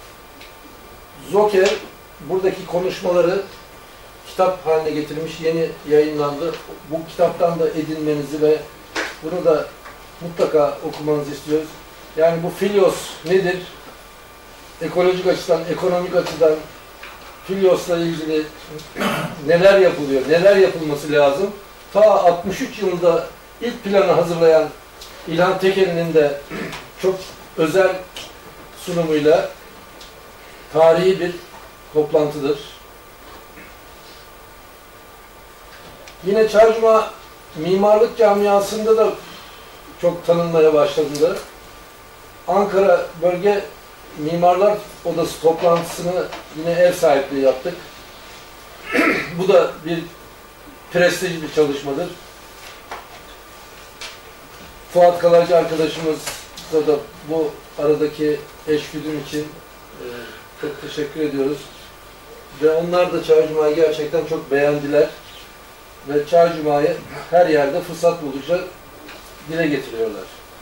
Speaker 1: Zoker buradaki konuşmaları kitap haline getirmiş, yeni yayınlandı. Bu kitaptan da edinmenizi ve bunu da mutlaka okumanızı istiyoruz. Yani bu Filyos nedir? Ekolojik açıdan, ekonomik açıdan Filyos'la ilgili neler yapılıyor, neler yapılması lazım? Ta 63 yılında ilk planı hazırlayan İlhan Tekeli'nin de çok özel sunumuyla tarihi bir toplantıdır. Yine Çaycuma mimarlık camiasında da çok tanınmaya başladı. Ankara Bölge Mimarlar Odası toplantısını yine ev sahipliği yaptık. Bu da bir prestijli bir çalışmadır. Fuat Kalaycı arkadaşımızla da bu aradaki eşgüdüm için çok teşekkür ediyoruz. Ve onlar da Çaycuma'yı gerçekten çok beğendiler. Ve Çaycuma'yı her yerde fırsat buldukça dile getiriyorlar.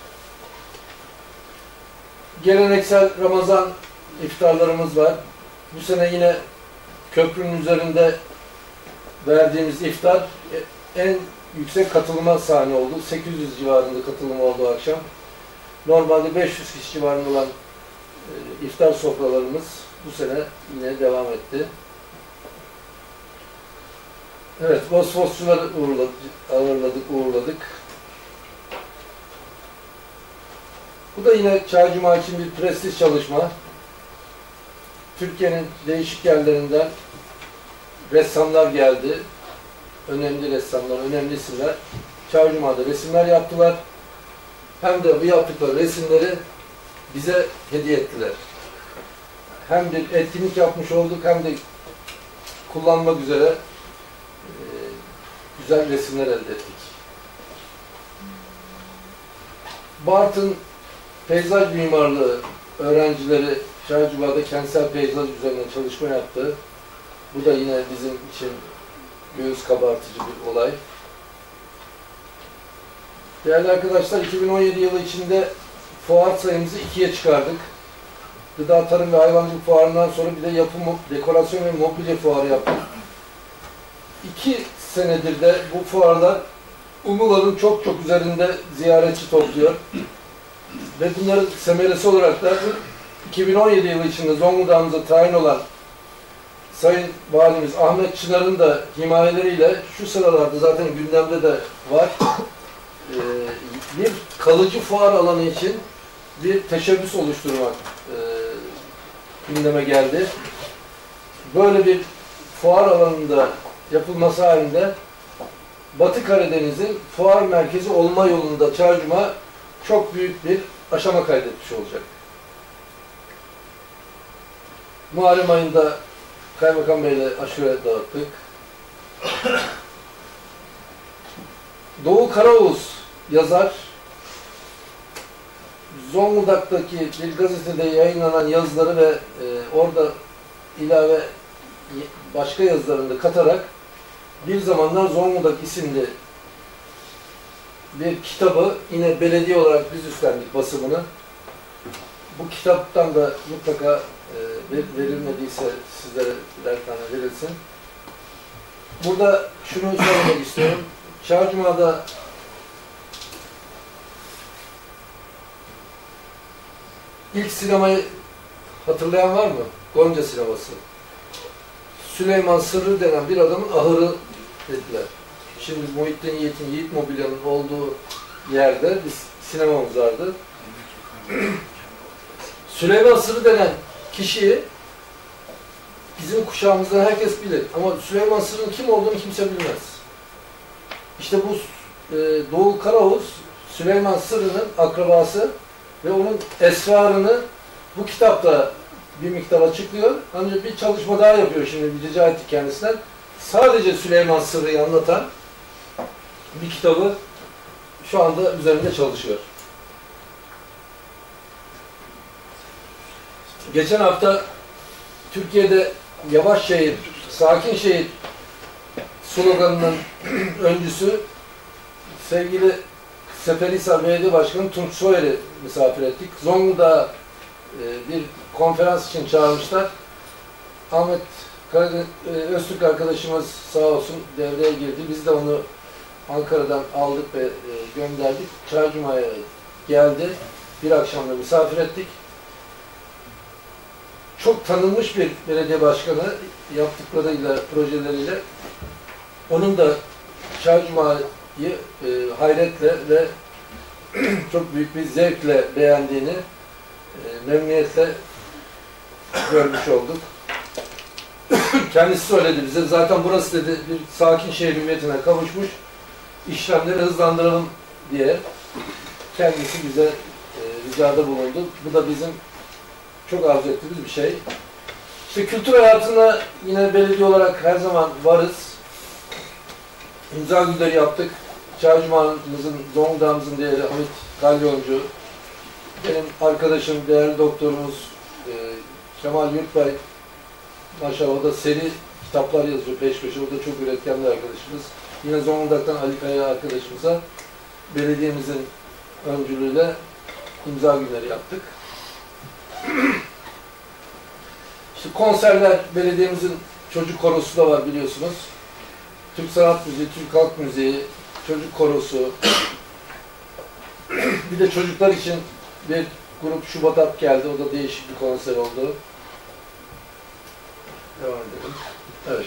Speaker 1: Geleneksel Ramazan iftarlarımız var. Bu sene yine köprünün üzerinde verdiğimiz iftar en yüksek katılıma sahne oldu. 800 civarında katılım oldu akşam. Normalde 500 kişi civarında olan iftar sofralarımız bu sene yine devam etti. Evet, Vosvosçuları uğurladık. Bu da yine Çaycuma için bir prestij çalışma. Türkiye'nin değişik yerlerinden ressamlar geldi. Önemli ressamlar, önemli isimler. Çaycuma'da resimler yaptılar. Hem de bu yaptıkları resimleri bize hediye ettiler. Hem bir etkinlik yapmış olduk, hem de kullanmak üzere güzel resimler elde ettik. Bartın peyzaj mimarlığı öğrencileri Çaycuma'da kentsel peyzaj üzerine çalışma yaptı. Bu da yine bizim için göğüs kabartıcı bir olay. Değerli arkadaşlar, 2017 yılı içinde fuar sayımızı 2'ye çıkardık. Gıda, Tarım ve Hayvancılık Fuarı'ndan sonra bir de yapım, dekorasyon ve mobilya fuarı yaptık. 2 senedir de bu fuarlar Umulal'ın çok üzerinde ziyaretçi topluyor. Ve bunların semeresi olarak da 2017 yılı içinde Zonguldak'ımıza tayin olan Sayın Valimiz Ahmet Çınar'ın da himayeleriyle şu sıralarda zaten gündemde de var. Bir kalıcı fuar alanı için bir teşebbüs oluşturmak gündeme geldi. Böyle bir fuar alanında yapılması halinde Batı Karadeniz'in fuar merkezi olma yolunda Çaycuma çok büyük bir aşama kaydetmiş olacak. Muharrem ayında Kaymakam Bey'le aşure dağıttık. Doğu Karaoğuz yazar, Zonguldak'taki bir gazetede yayınlanan yazıları ve orada ilave başka yazılarını da katarak Bir Zamanlar Zonguldak isimli bir kitabı yine belediye olarak biz üstlendik basımını. Bu kitaptan da mutlaka verilmediyse sizlere birer tane verilsin. Burada şunu söylemek istiyorum. Çaycuma'da ilk sinemayı hatırlayan var mı? Gonca sineması. Süleyman Sırrı denen bir adamın ahırı dediler. Şimdi Muhittin Yiğit'in Yiğit Mobilya'nın olduğu yerde bir sinemamız vardı. Süleyman Sırrı denen kişiyi bizim kuşağımızdan herkes bilir. Ama Süleyman Sırrı'nın kim olduğunu kimse bilmez. İşte bu Doğu Karaoğuz, Süleyman Sırrı'nın akrabası ve onun esrarını bu kitapta bir miktar açıklıyor. Ancak bir çalışma daha yapıyor şimdi, bir rica ettik kendisinden. Sadece Süleyman Sırrı'yı anlatan bir kitabı şu anda üzerinde çalışıyor. Geçen hafta Türkiye'de yavaş şehir, sakin şehir sloganının öncüsü sevgili Seferihisar Belediye Başkanı Tunç Soyer'i misafir ettik. Zonguldak'a bir konferans için çağırmışlar. Ahmet Öztürk arkadaşımız sağ olsun devreye girdi. Biz de onu Ankara'dan aldık ve gönderdik. Çaycuma'ya geldi. Bir akşamda misafir ettik. Çok tanınmış bir belediye başkanı yaptıklarıyla, projeleriyle. Onun da Çaycuma'yı hayretle ve çok büyük bir zevkle beğendiğini memnuniyetle görmüş olduk. Kendisi söyledi bize. Zaten burası dedi bir sakin şehir hüviyetine kavuşmuş. İşlemleri hızlandıralım diye kendisi bize ricada bulundu. Bu da bizim çok arzu ettiğimiz bir şey. İşte kültür hayatına yine belediye olarak her zaman varız. İmza günleri yaptık. Çaycuma'mızın, Zonguldak'ımızın değerli Hamit Kalyoncu, benim arkadaşım, değerli doktorumuz Kemal Yurtbay, maşallah o da seri kitaplar yazıyor peş peşe. O da çok üretken bir arkadaşımız. Yine Zonguldak'tan Ali Kaya arkadaşımıza belediyemizin öncülüğüyle imza günleri yaptık. İşte konserler, belediyemizin çocuk korosu da var biliyorsunuz. Türk Sanat Müziği, Türk Halk Müziği, çocuk korosu. Bir de çocuklar için bir grup Şubat Ap geldi. O da değişik bir konser oldu. Devam edelim. Evet.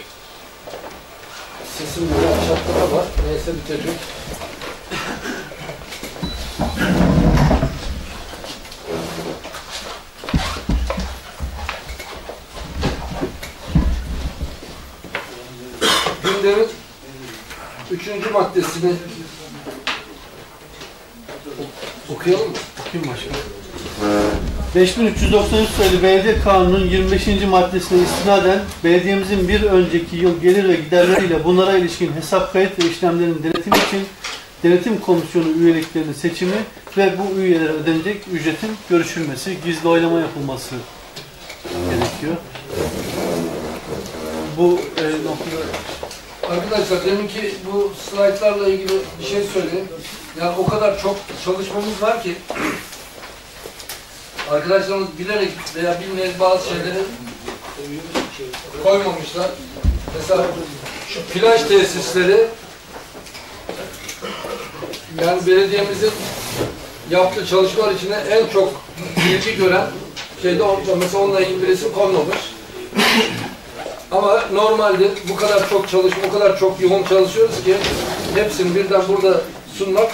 Speaker 1: Sesim biraz çatlama ama neyse bitecek. Gündemin 3. maddesini okuyalım mı?
Speaker 2: Okuyayım başkanım. 5393 sayılı Belediye Kanunu'nun 25. maddesine istinaden belediyemizin bir önceki yıl gelir ve giderleriyle bunlara ilişkin hesap, kayıt ve işlemlerin denetimi için denetim komisyonu üyeliklerinin seçimi ve bu üyelere ödenecek ücretin görüşülmesi, gizli oylama yapılması gerekiyor. Bu noktada...
Speaker 1: Arkadaşlar deminki bu slaytlarla ilgili bir şey söyleyeyim. Yani o kadar çok çalışmamız var ki arkadaşlarımız bilerek veya bilmeyerek bazı şeyleri koymamışlar. Mesela şu plaj tesisleri, yani belediyemizin yaptığı çalışmalar içinde en çok ilgi gören şeyde mesela onunla ilgili bir resim konmamış. Ama normalde bu kadar çok çalışma, o kadar çok yoğun çalışıyoruz ki hepsini birden burada sunmak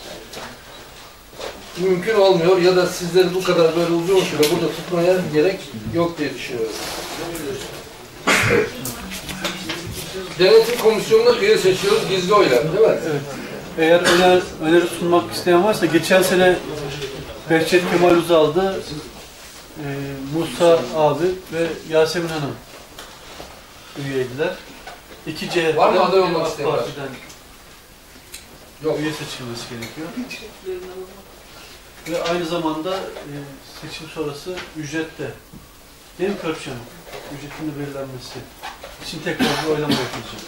Speaker 1: mümkün olmuyor ya da sizleri bu kadar böyle uzun süre burada tutmaya gerek yok diye düşünüyorum. Denetim komisyonuna üye seçiyoruz gizli oyla, değil mi?
Speaker 2: Evet. Eğer öneri sunmak isteyen varsa, geçen sene Behçet Kemal Uzal'dı, Musa abi ve Yasemin Hanım üyeydiler. 2C
Speaker 1: Var mı aday olmak isteyen?
Speaker 2: Yok. Üye seçilmesi gerekiyor. Ve aynı zamanda seçim sonrası ücrette. Değil mi Körpüş Hanım? Ücretin de belirlenmesi için tekrar bir oylama yapılacak.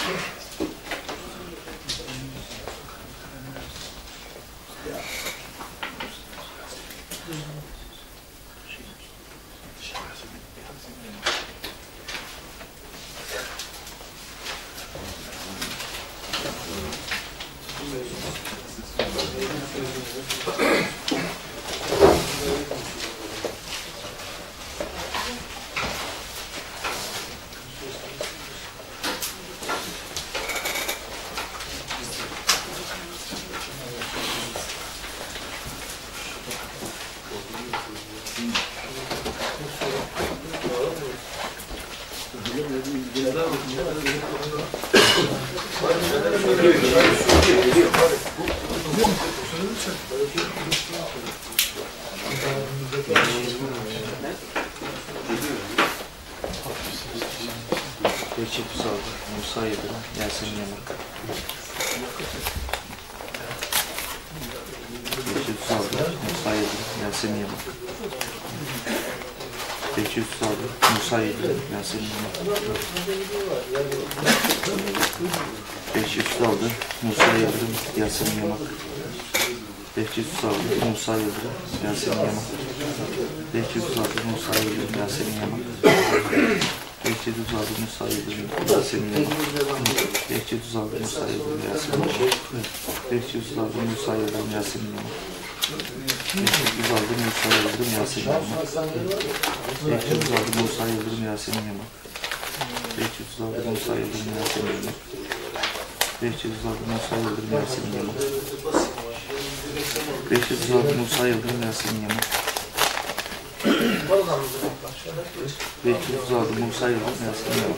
Speaker 7: Behçet Uzal, Musa Yıldırım, Yasemin Yamak. Behçet Uzal, Musa Yıldırım, Yasemin Yamak. Behçet Uzal, Musa Yıldırım, Yasemin Yamak. Behçet Uzal, Musa Yıldırım, Yasemin Yamak. Behçet Uzal, Musa Yıldırım, Yasemin Yamak. Behçet Uzal, Musa Yıldırım, Yasemin Yamak. Behçet Uzal, Musa Yıldırım, Yasemin Yamak. Behçet Uzal, Musa Yıldırım, Yasemin Yamak. Behçet Uzal, Musa Yıldırım, Yasemin Yamak. Behçet Uzal, Musa Yıldırım, Yasemin Yamak. Behçet Uzal, Musa Yıldırım, Yasemin Yamak. Behçet Uzal, Musa Yıldırım, Yasemin Yamak. Behçet Uzal, Musa Yıldırım, Yasemin Yamak. Behçet Uzal, Musa Yıldırım, Yasemin Yamak. Behçet Uzal, Musa Yıldırım, Yasemin Yamak.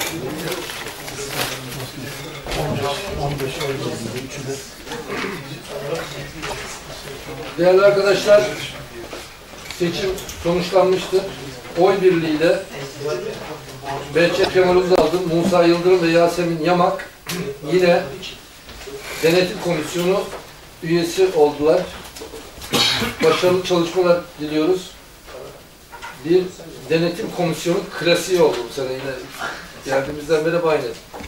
Speaker 1: Değerli arkadaşlar, seçim sonuçlanmıştır. Oy birliğiyle Behçet Kemal Uzal'dı, Musa Yıldırım ve Yasemin Yamak yine denetim komisyonu üyesi oldular. Başarılı çalışmalar diliyoruz. Bir denetim komisyonu klasiği oldu bu sene yine. Geldiğimizden beri aynı.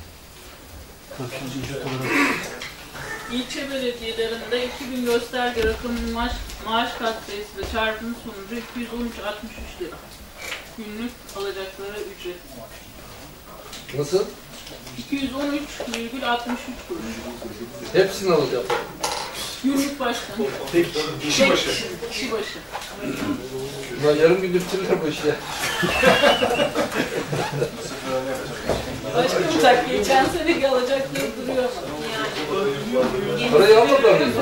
Speaker 4: İlçe belediyelerinde 2000 gösterge rakamı maaş katsayısı ve çarpımı sonucu 213,63 lira. Günlük alacakları ücret.
Speaker 1: Nasıl?
Speaker 4: 213,63 kuruş.
Speaker 1: Hepsini alacağım.
Speaker 4: Günlük başkanı.
Speaker 3: Kişi başı.
Speaker 4: Kişi başı.
Speaker 1: Ulan yarım gün bitirirler bu işi ya.
Speaker 4: Başkanım tak geçen seneki alacakları duruyor ama yani.
Speaker 1: Parayı almadılar mı?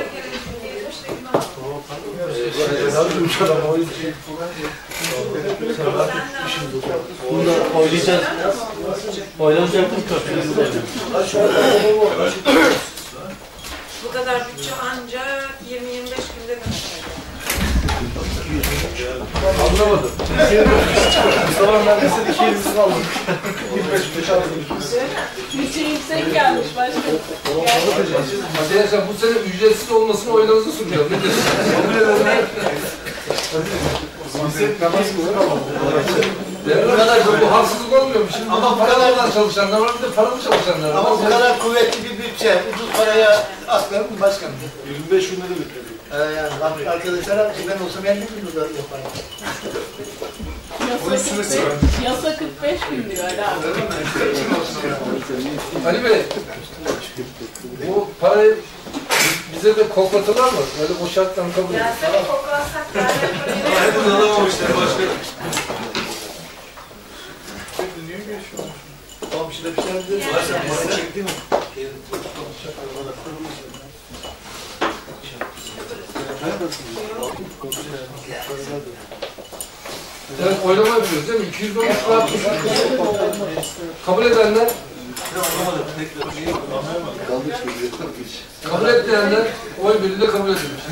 Speaker 2: Bunu da oylayacağız. Oylanacak mı Körpüş?
Speaker 8: Bu kadar bütçe ancak 20-25 günde dönecek.
Speaker 1: Anlamadım.
Speaker 3: Mustafa neredeyse 2 yılımızı aldık. 25 aldık.
Speaker 4: Bütçe yüksek gelmiş başkanım.
Speaker 1: Arkadaşlar bu sene ücretsiz olmasını oylarınızı sunuyorum. Ne diyorsunuz? Bu kadar bu haksızlık olmuyor mu? Şimdi ama paralardan çalışanlar var, bir de paralı çalışanlar var.
Speaker 9: Ama bu kadar kuvvetli bir bütçe, ucuz paraya aslanım mı başkanım?
Speaker 3: 25 günde de bitti.
Speaker 9: Yani arkadaşlar, ben olsam 50 bin lira yaparım.
Speaker 4: Yasa 45 bin lira Ali abi.
Speaker 1: Ali Bey, bu parayı bize de koklatırlar mı? Öyle o şarttan kabul
Speaker 8: Ya
Speaker 1: edin.
Speaker 8: seni koklatsak yani
Speaker 5: Hayır, bunu alamamışlar başka.
Speaker 3: Tamam bir şeyler mi? Bana çekti mi?
Speaker 1: Evet, oylama yapıyoruz değil mi? 213 kabul edenler, kabul etmeyenler oy birliğiyle kabul edilmiş.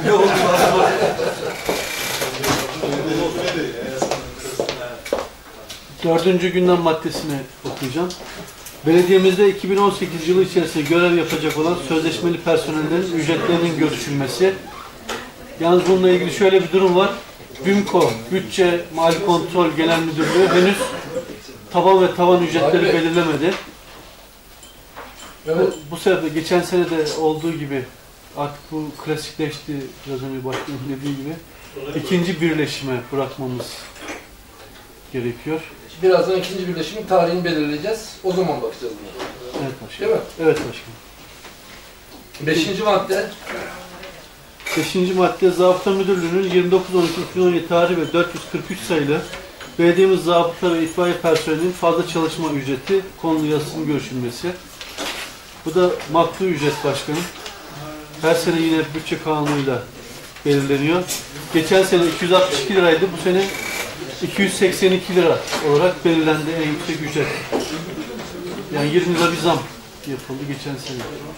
Speaker 2: Dördüncü gündem maddesini okuyacağım. Belediyemizde 2018 yılı içerisinde görev yapacak olan sözleşmeli personellerin ücretlerinin görüşülmesi. Yalnız bununla ilgili şöyle bir durum var. BÜMKO, Bütçe Mali Kontrol Genel Müdürlüğü henüz taban ve tavan ücretleri belirlemedi.
Speaker 1: Evet.
Speaker 2: Bu sebeple geçen sene de olduğu gibi artık bu klasikleşti, biraz önce başkanın dediği gibi. İkinci birleşime bırakmamız gerekiyor.
Speaker 1: Birazdan ikinci birleşimin tarihini belirleyeceğiz. O zaman bakacağız buna.
Speaker 2: Evet başkanım.
Speaker 1: Değil mi?
Speaker 2: Evet başkanım.
Speaker 1: Beşinci madde.
Speaker 2: 5. madde Zabıta Müdürlüğü'nün 29.12.2017 tarihi ve 443 sayılı belediyemiz zabıta ve itfaiye personelinin fazla çalışma ücreti konulu yazısının görüşülmesi. Bu da maktu ücret başkanım. Her sene yine bütçe kanunuyla belirleniyor. Geçen sene 262 liraydı. Bu sene 282 lira olarak belirlendi en yüksek ücret. Yani 20 lira bir zam yapıldı geçen sene.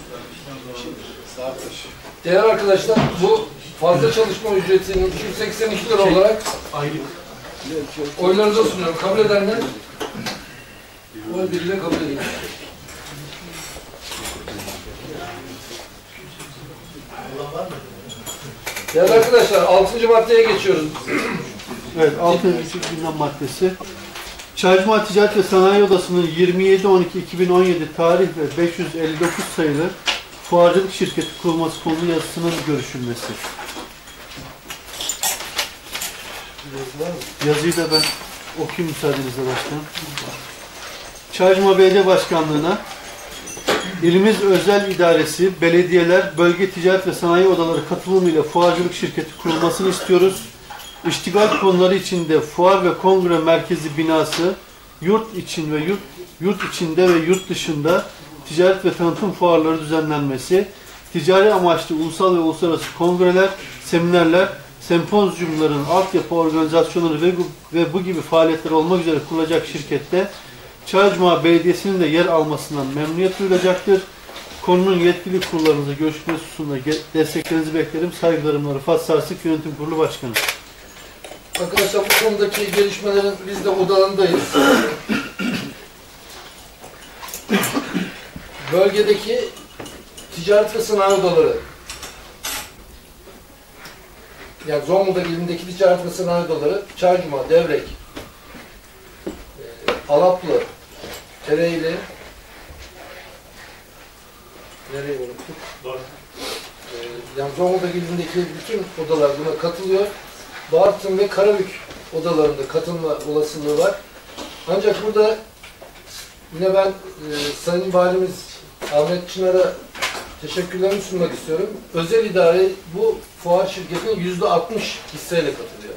Speaker 1: Değerli arkadaşlar, bu fazla çalışma ücretinin 282 lira olarak
Speaker 2: Aylık.
Speaker 1: oylarınıza sunuyorum. Kabul edenler oy birliğiyle kabul edilmiş. Değerli arkadaşlar, 6. maddeye geçiyoruz.
Speaker 2: Evet, 6. gündem maddesi. Çaycuma Ticaret ve Sanayi Odası'nın 27.12.2017 tarih ve 559 sayılı fuarcılık şirketi kurulması konulu yazısının görüşülmesi. Yazıyı da ben okuyayım müsaadenizle başkanım. Çaycuma Belediye Başkanlığı'na İlimiz Özel İdaresi, belediyeler, bölge ticaret ve sanayi odaları katılımıyla fuarcılık şirketi kurulmasını istiyoruz. İştigal konuları içinde fuar ve kongre merkezi binası, yurt içinde ve yurt dışında ticaret ve tanıtım fuarları düzenlenmesi, ticari amaçlı ulusal ve uluslararası kongreler, seminerler, sempozyumların altyapı organizasyonları ve bu gibi faaliyetler olmak üzere kurulacak şirkette Çaycuma Belediyesi'nin de yer almasından memnuniyet duyulacaktır. Konunun yetkili kurullarınızla görüşmesi hususunda desteklerinizi beklerim. Saygılarımla Rıfat Sarsık Yönetim Kurulu Başkanı.
Speaker 1: Arkadaşlar bu konudaki gelişmelerin biz de odalarındayız. Bölgedeki ticaret ve sanayi odaları, yani Zonguldak ilindeki ticaret ve sanayi odaları, Çaycuma, Devrek, Alaplı, Ereğli, nereyi unuttuk? Yani Zonguldak ilindeki bütün odalar buna katılıyor. Bartın ve Karabük odalarında katılma olasılığı var. Ancak burada yine ben Sayın Valimiz Ahmet Çınar'a teşekkürlerimi sunmak istiyorum. Özel idare bu fuar şirketinin %60 hisseyle katılıyor.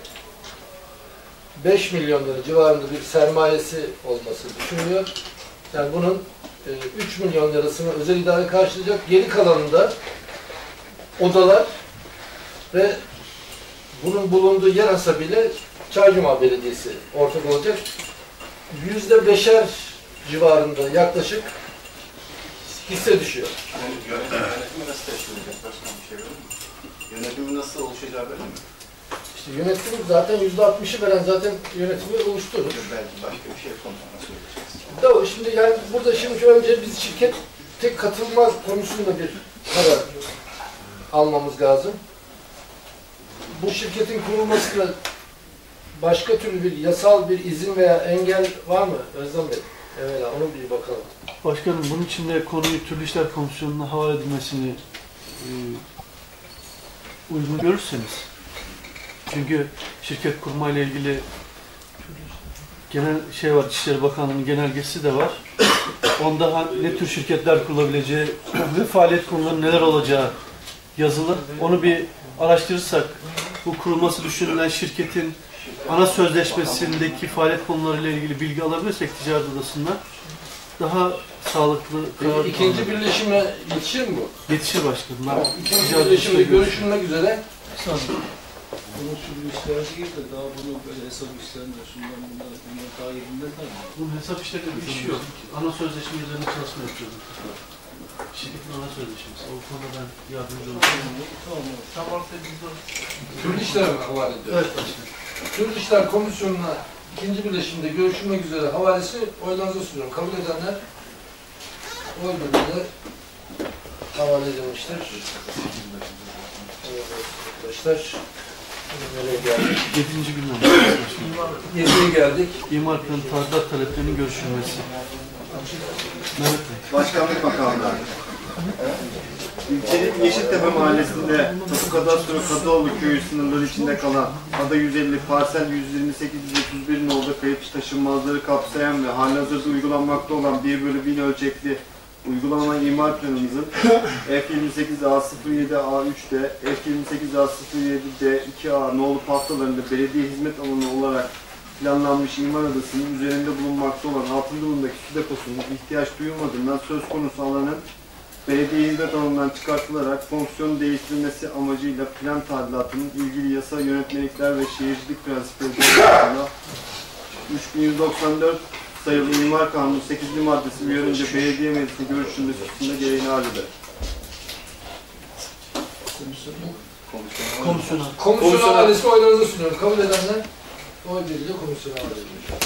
Speaker 1: 5 milyon lira civarında bir sermayesi olması düşünülüyor. Yani bunun 3 milyon lirasını özel idare karşılayacak. Geri kalanında odalar ve bunun bulunduğu yer hasabıyla Çaycuma Belediyesi ortak olacak. %5'er civarında yaklaşık hisse düşüyor.
Speaker 6: Yönetimi nasıl teşkil edecek? Başka bir şey var mı? Yönetimi nasıl oluşacağı belli mi?
Speaker 1: İşte yönetim zaten %60'ı veren zaten yönetimi oluşturur.
Speaker 6: Belki başka bir şey konusunda söyleyeceğiz.
Speaker 1: Da şimdi yani burada şimdi önce biz şirket tek katılma konusunda bir karar almamız lazım. Bu şirketin kurulmasıyla başka türlü bir yasal bir izin veya engel var mı Özlem Bey? Evet, onu bir bakalım.
Speaker 2: Başkanım bunun için de konuyu Türlü İşler Komisyonu'na havale edilmesini uygun görürseniz. Çünkü şirket kurmayla ilgili genel şey var, İçişleri Bakanlığı'nın genelgesi de var. Onda ne tür şirketler kurulabileceği ve faaliyet konuları neler olacağı yazılı. Onu bir araştırırsak bu kurulması düşünülen şirketin ana sözleşmesindeki faaliyet konularıyla ilgili bilgi alabilirsek ticaret odasından daha sağlıklı karar.
Speaker 1: İkinci birleşime yetişir mi bu?
Speaker 2: Yetişir başkanım.
Speaker 1: Tamam. İkinci birleşimde görüşülmek üzere.
Speaker 3: Bunun sürü işlerine girdi. Daha bunu böyle hesap işlerinde şundan bundan daha yerinde tabii.
Speaker 2: Bunun hesap işlerinde bir işi yok. Ana sözleşme üzerine çalışma yapıyoruz. Şirketin ana sözleşmesi. O konuda ben yardımcı olacağım.
Speaker 3: Tamam.
Speaker 1: Türlü işlere mi havale ediyor?
Speaker 2: Evet başkanım.
Speaker 1: Türlü İşler Komisyonu'na ikinci birleşimde görüşülmek üzere havalesi oylarınıza sunuyorum. Kabul edenler oy birliğiyle havale edilmiştir. Evet arkadaşlar. Nereye geldik?
Speaker 2: 7. günden
Speaker 1: 7'ye geldik.
Speaker 2: İmar planı tadilat taleplerinin görüşülmesi. Mehmet Bey.
Speaker 6: Başkanlık makamları. İlçenin Yeşiltepe Mahallesi'nde Tapu Kadastro Kadıoğlu Köyü sınırları içinde kalan ada 150 parsel 128-131 nolda kayıt taşınmazları kapsayan ve halihazırda uygulanmakta olan 1/1000 ölçekli uygulama imar planımızın F28A07A3'de, F28A07D2A nolu haftalarında belediye hizmet alanı olarak planlanmış imar adasının üzerinde bulunmakta olan Altındırım'daki su deposunun ihtiyaç duyulmadığından söz konusu alanın belediye hizmet alanından çıkartılarak fonksiyon değiştirilmesi amacıyla plan tadilatının ilgili yasa, yönetmelikler ve şehircilik prensipleri doğrultusunda 3194 sayılı İmar Kanunu 8. maddesi uyarınca belediye meclisinde görüşülmesi hususunda gereğini arz eder.
Speaker 2: Komisyona.
Speaker 1: Komisyon havalesi oylarınıza sunuyorum. Kabul edenler oy birliğiyle komisyon havale edilmiş.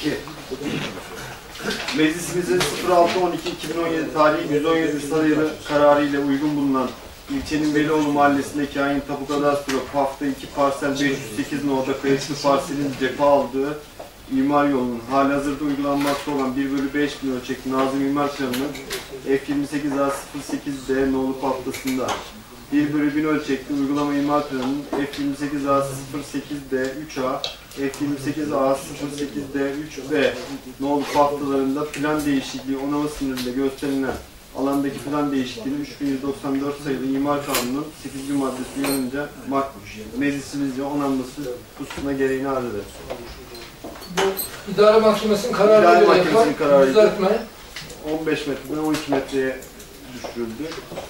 Speaker 6: 2. Meclisimizin 06.12.2017 tarihi 117 sayılı kararıyla uygun bulunan ilçenin Velioğlu Mahallesi'ndeki Ayin Tapu Kadastro PAF'ta 2 parsel 508 nolda kayıtlı parselin cephe aldığı imar yolunun halihazırda uygulanmakta olan 1/5000 ölçekli Nazım İmar Planı'nın F28A08D nolu haftasında 1/1000 ölçekli uygulama imar planının F28A08D3A, F28A08D3B nolu haftalarında plan değişikliği onama sınırıyla gösterilen alandaki plan değişikliğinin 3194 sayılı İmar Kanunu'nun 8. maddesi uyarınca meclisimizce onanması hususuna gereğini arz eder.
Speaker 1: Bu İdare Mahkemesi'nin kararıyla yapılan düzeltme
Speaker 6: 15 metreden 12 metreye düşürüldü.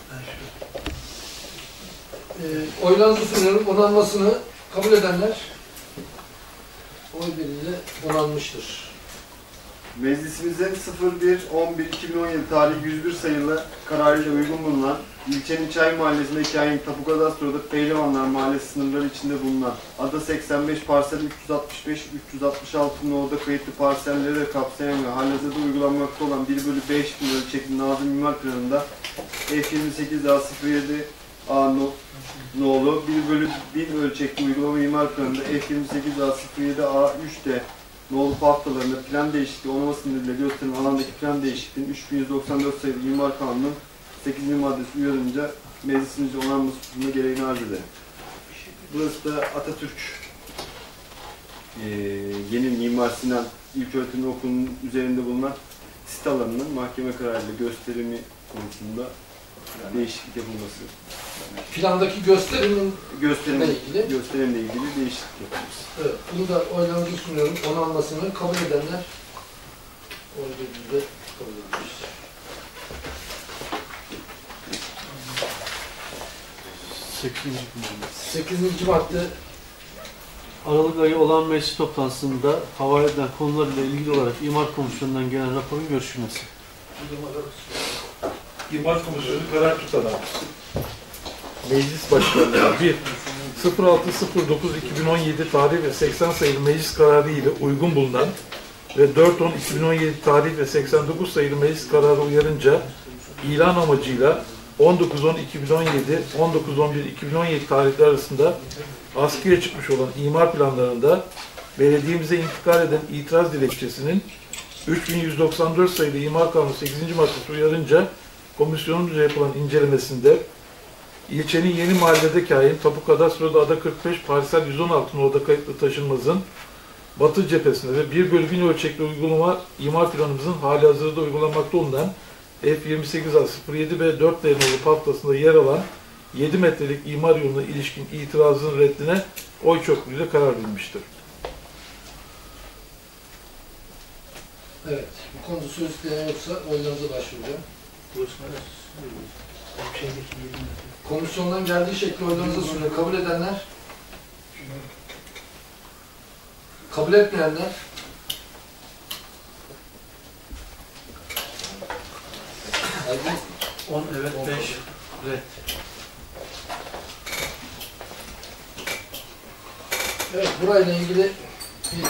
Speaker 1: Oylarınızı sunuyorum. Onanmasını kabul edenler oy birliğiyle onanmıştır.
Speaker 6: Meclisimizin 01.11.2017 tarihi 101 sayılı kararıyla uygun bulunan ilçenin Çay Mahallesi'ndeki Ayin Tapu Kadastro'da Pehlivanlar Mahallesi sınırları içinde bulunan ada 85 parsel 365-366 nolda kayıtlı parselleri de kapsayan ve halihazırda uygulanmakta olan 1/5000 ölçekli Nazım İmar Planı'nda F28A07A nolu 1/1000 ölçekli uygulama imar planında F28A07A3'de nolu haftalarında plan değişikliği onama sınırıyla gösterilen alandaki plan değişikliğinin 3194 sayılı İmar Kanunu'nun 8. maddesi uyarınca meclisimizce onanması hususunda gereğini arz eder. Burası da Atatürk Yeni Mimar Sinan İlköğretim Okulu'nun üzerinde bulunan sit alanının mahkeme kararıyla gösterimi konusunda değişiklik yapılması.
Speaker 1: Plandaki gösterimle ilgili
Speaker 6: değişiklik yapılması.
Speaker 1: Evet, bunu da oylarınızı sunuyorum. Onanmasını kabul edenler oy birliğiyle kabul edilmiş. 8. madde
Speaker 2: Aralık ayı olan meclis toplantısında havale edilen konularla ilgili olarak İmar Komisyonu'ndan gelen raporun görüşülmesi.
Speaker 3: İmar Komisyonu karar tutanak. Meclis Başkanlığı 1. 06.09.2017 tarih ve 80 sayılı meclis kararı ile uygun bulunan ve 4.10.2017 tarih ve 89 sayılı meclis kararı uyarınca ilan amacıyla 19.10.2017, 19.11.2017 tarihleri arasında askıya çıkmış olan imar planlarında belediyemize intikal eden itiraz dilekçesinin 3194 sayılı İmar Kanunu 8. maddesi uyarınca komisyonunca yapılan incelemesinde ilçenin Yeni Mahalle'de kain Tapu Kadastro'da ada 45 parsel 116 nolda kayıtlı taşınmazın batı cephesinde ve 1/1000 ölçekli uygulama imar planımızın halihazırda uygulanmakta olunan F28A07B 4D nolu haftasında yer alan 7 metrelik imar yoluna ilişkin itirazın reddine oy çokluğuyla karar verilmiştir.
Speaker 1: Evet, bu konuda söz isteyen yoksa oylarınıza başvuracağım. Komisyondan geldiği şekli oylarınıza sunuyor. Kabul edenler? Kabul etmeyenler? Hadi.
Speaker 2: 10 evet, 5 red.
Speaker 1: Evet, burayla ilgili bir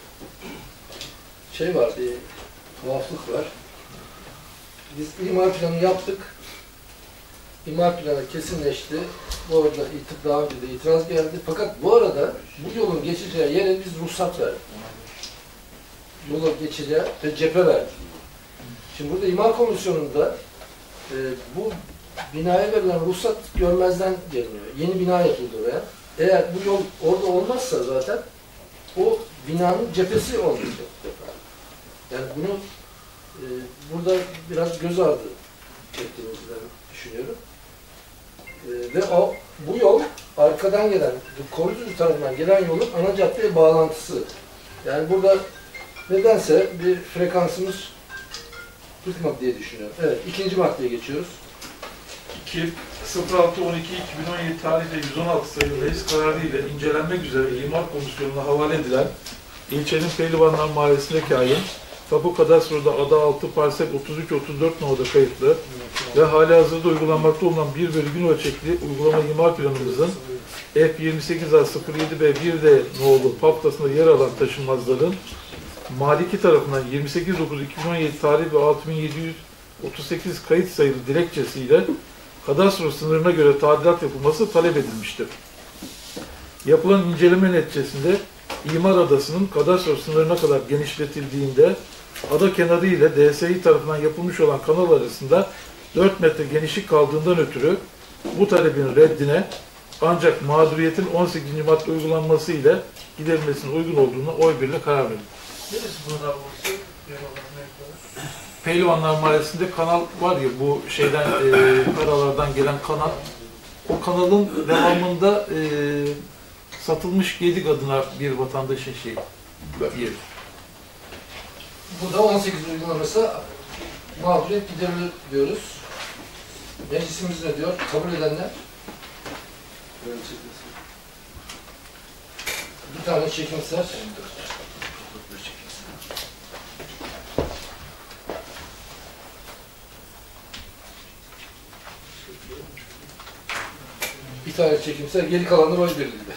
Speaker 1: şey var, bir tuhaflık var. Biz imar planı yaptık. İmar planı kesinleşti. Bu arada daha önce de itiraz geldi. Fakat bu arada bu yolun geçeceği yere biz ruhsat verdik. Yola geçeceği ve cephe verdik. Şimdi burada imar komisyonunda bu binaya verilen ruhsat görmezden geliniyor. Yeni bina yapıldı oraya. Eğer bu yol orada olmazsa zaten o binanın cephesi olmayacak. Yani bunu burada biraz göz ardı ettiğimizi ben düşünüyorum. Ve bu yol arkadan gelen, koridor tarafından gelen yolun ana caddeye bağlantısı. Yani burada nedense bir frekansımız tutmadı diye düşünüyorum. Evet, ikinci maddeye geçiyoruz.
Speaker 3: 2. 06.12.2017 tarihli 116 sayılı meclis kararı ile incelenmek üzere İmar Komisyonu'na havale edilen ilçenin Pehlivanlar Mahallesi'ndeki ayın Tapu Kadastro'da adı altı parsel 33-34 no'da kayıtlı ve halihazırda uygulanmakta olan 1/gün ölçekli uygulama imar planımızın F28A07B1D no'lu paptasında yer alan taşınmazların Maliki tarafından 28.9.2017 tarih ve 6738 kayıt sayılı dilekçesiyle kadastro sınırına göre tadilat yapılması talep edilmiştir. Yapılan inceleme neticesinde İmar Adası'nın kadastro sınırına kadar genişletildiğinde ada kenarı ile DSİ tarafından yapılmış olan kanal arasında 4 metre genişlik kaldığından ötürü bu talebin reddine ancak mağduriyetin 18. madde uygulanması ile giderilmesine uygun olduğunu oy birliğiyle karar verildi.
Speaker 1: Neresi burada olsun?
Speaker 3: Pehlivanlar Mahallesi'nde kanal var ya, bu şeyden karalardan gelen kanal. O kanalın devamında satılmış Gedik adına bir vatandaşın şeyi. Yeri.
Speaker 1: Burada 18 uygulaması mağduriyet giderilir diyoruz. Meclisimiz ne diyor? Kabul edenler? Bir tane çekimser. Bir tane çekimser, geri kalanlar oy verildi.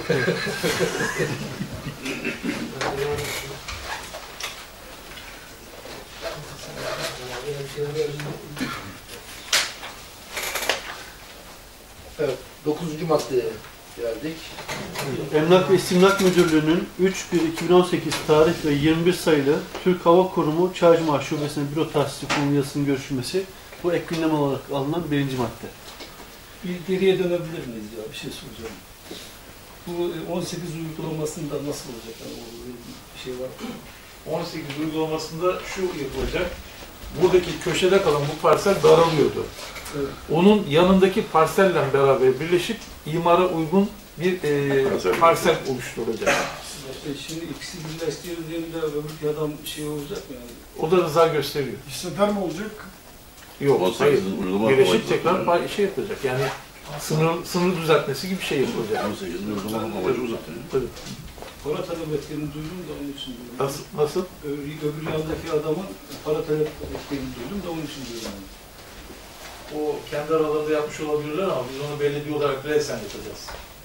Speaker 1: Evet, 9. maddeye geldik.
Speaker 2: Emlak ve İstimlak Müdürlüğü'nün 3/1/2018 tarih ve 21 sayılı Türk Hava Kurumu Çaycılar Şubesi'nin büro tahsisi konu yazısının görüşülmesi bu ek gündem olarak alınan 1. madde.
Speaker 10: Bir geriye dönebilir miyiz ya? Bir şey soracağım. Bu 18 uygulamasında nasıl olacak? Yani bir şey var mı?
Speaker 3: 18 uygulamasında şu yapılacak. Buradaki köşede kalan bu parsel daralıyordu.
Speaker 10: Evet.
Speaker 3: Onun yanındaki parselle beraber birleşip imara uygun bir parsel oluşturulacak.
Speaker 10: Şimdi ikisi birleştirildiğinde öbür adam şey olacak mı yani?
Speaker 3: O da rıza gösteriyor.
Speaker 11: Hissedar mı olacak?
Speaker 3: Yok, hayır. Birleşip tekrar şey yapılacak. Yani sınır düzeltmesi gibi bir şey yapılacak.
Speaker 5: 18'in uygulamanın amacı bu zaten.
Speaker 3: Tabii.
Speaker 10: Para talep ettiğini duydum da onun için diyorum.
Speaker 3: Nasıl?
Speaker 10: Öbür yandaki adamın para talep ettiğini duydum da onun için diyorum.
Speaker 3: O kendi aralarında yapmış olabilirler ama biz onu belediye olarak resen yapacağız.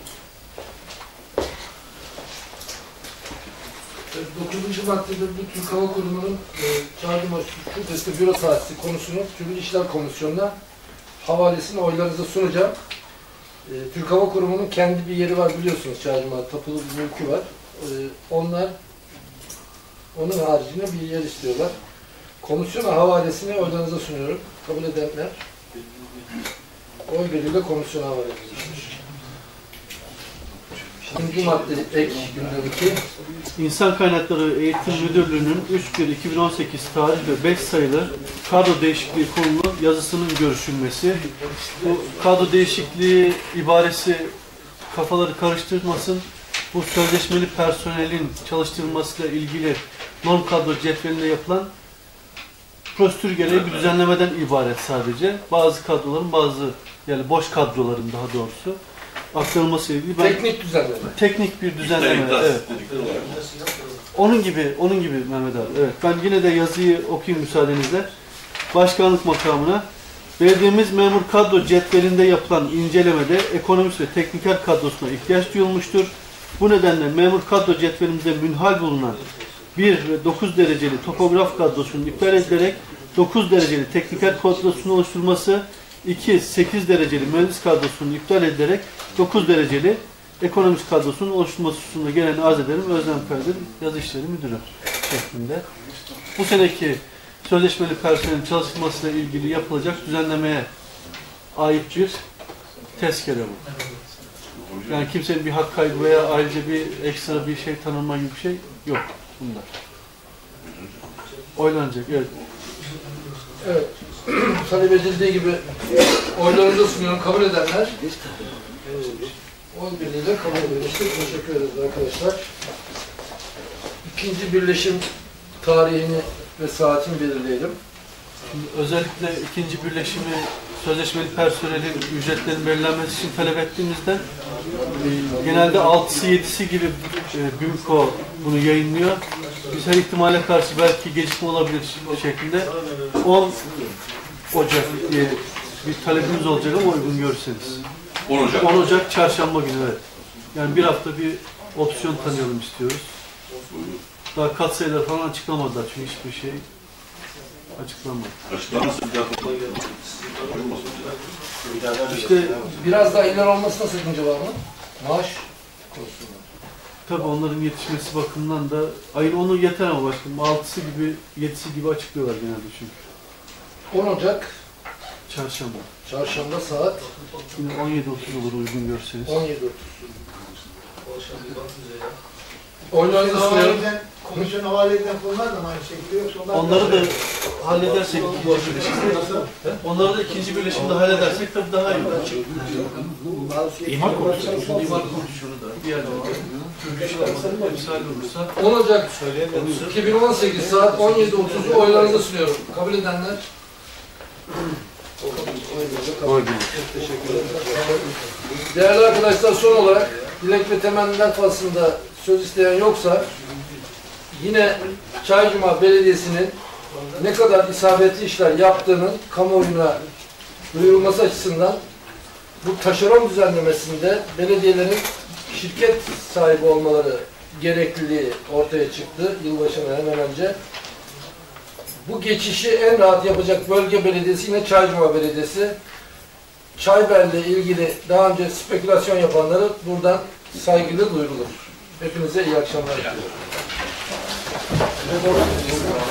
Speaker 1: 9. maddede bu Türk Hava Kurumu'nun Çaycılar Şubesi büro tahsisi konusunu Türk İşler Komisyonu'na havalesini oylarınıza sunacağım. Türk Hava Kurumu'nun kendi bir yeri var biliyorsunuz, Çaycılar tapulu bir mülkü var. Onlar onun haricinde bir yer istiyorlar. Komisyona havalesini oylarınıza sunuyorum. Kabul edenler oy birliğiyle komisyona havale edilmiş. İkinci madde ek gündem 2.
Speaker 2: İnsan Kaynakları Eğitim Müdürlüğü'nün 3/1/2018 tarih ve 5 sayılı kadro değişikliği konulu yazısının görüşülmesi. Bu kadro değişikliği ibaresi kafaları karıştırmasın. Bu sözleşmeli personelin çalıştırılmasıyla ilgili norm kadro cetvelinde yapılan prosedür gereği bir düzenlemeden ibaret sadece. Bazı kadroların yani boş kadroların daha doğrusu aktarılması ile ilgili
Speaker 1: Teknik düzenleme.
Speaker 2: Teknik bir düzenleme. Evet. Onun gibi Mehmet abi. Evet. Ben yine de yazıyı okuyayım müsaadenizle. Başkanlık makamına belediyemiz memur kadro cetvelinde yapılan incelemede ekonomist ve tekniker kadrosuna ihtiyaç duyulmuştur. Bu nedenle memur kadro cetvelimizde münhal bulunan 1 ve 9 dereceli topograf kadrosunun iptal edilerek 9 dereceli tekniker kadrosunun oluşturulması, 2, 8 dereceli mühendis kadrosunun iptal edilerek 9 dereceli ekonomist kadrosunun oluşturulması hususunda gelen arz ederim. Özlem Karadın, Yazı İşleri Müdürü şeklinde. Bu seneki sözleşmeli personelin çalıştırılmasıyla ilgili yapılacak düzenlemeye ait bir tezkere bu. Yani kimsenin bir hak kaybı veya ayrıca bir ekstra bir şey tanınma gibi bir şey yok bunda. Oylanacak, evet.
Speaker 1: Evet. Talep edildiği gibi oylarınıza sunuyorum. Kabul edenler oy birliğiyle kabul edilmiştir. Teşekkür ederiz arkadaşlar. İkinci birleşim tarihini ve saatini belirleyelim.
Speaker 2: Şimdi özellikle ikinci birleşimi sözleşmeli personelin ücretlerinin belirlenmesi için talep ettiğimizde genelde 6'sı 7'si gibi BÜMKO bunu yayınlıyor. Biz her ihtimale karşı belki gecikme olabilir şeklinde 10 Ocak diye bir talebimiz olacak ama uygun görürseniz. 10 Ocak çarşamba günü, evet. Yani bir hafta bir opsiyon tanıyalım istiyoruz. Daha katsayılar falan açıklamadılar çünkü hiçbir şey açıklanmadı.
Speaker 1: İşte biraz daha ileri olmasına sakınca var mı? Maaş konusunda.
Speaker 2: Tabii onların yetişmesi bakımından da ayın 10'u yeter ama başkanım 6'sı gibi 7'si gibi açıklıyorlar genelde çünkü.
Speaker 1: 10 Ocak
Speaker 2: Çarşamba.
Speaker 1: Çarşamba saat
Speaker 2: yine 17.30 olur uygun görseniz.
Speaker 1: 17.30. Oylarınızı sunuyorum.
Speaker 9: Komisyon havale eden konular da aynı şekilde yoksa
Speaker 2: onları da halledersek onları da ikinci birleşimde halledersek tabii daha iyi olur.
Speaker 3: İmar komisyonu.
Speaker 2: İmar komisyonu da bir yerde var. Müsaade olursa
Speaker 1: 10 Ocak 2018 saat 17.30'u oylarınıza sunuyorum. Kabul edenler? Teşekkür ederim. Değerli arkadaşlar, son olarak dilek ve temenniler faslında söz isteyen yoksa yine Çaycuma Belediyesi'nin ne kadar isabetli işler yaptığının kamuoyuna duyurulması açısından bu taşeron düzenlemesinde belediyelerin şirket sahibi olmaları gerekliliği ortaya çıktı yılbaşına hemen önce. Bu geçişi en rahat yapacak bölge belediyesi yine Çaycuma Belediyesi. Çayber'le ilgili daha önce spekülasyon yapanları buradan saygıyla duyurulur. Hepinize iyi akşamlar diliyorum.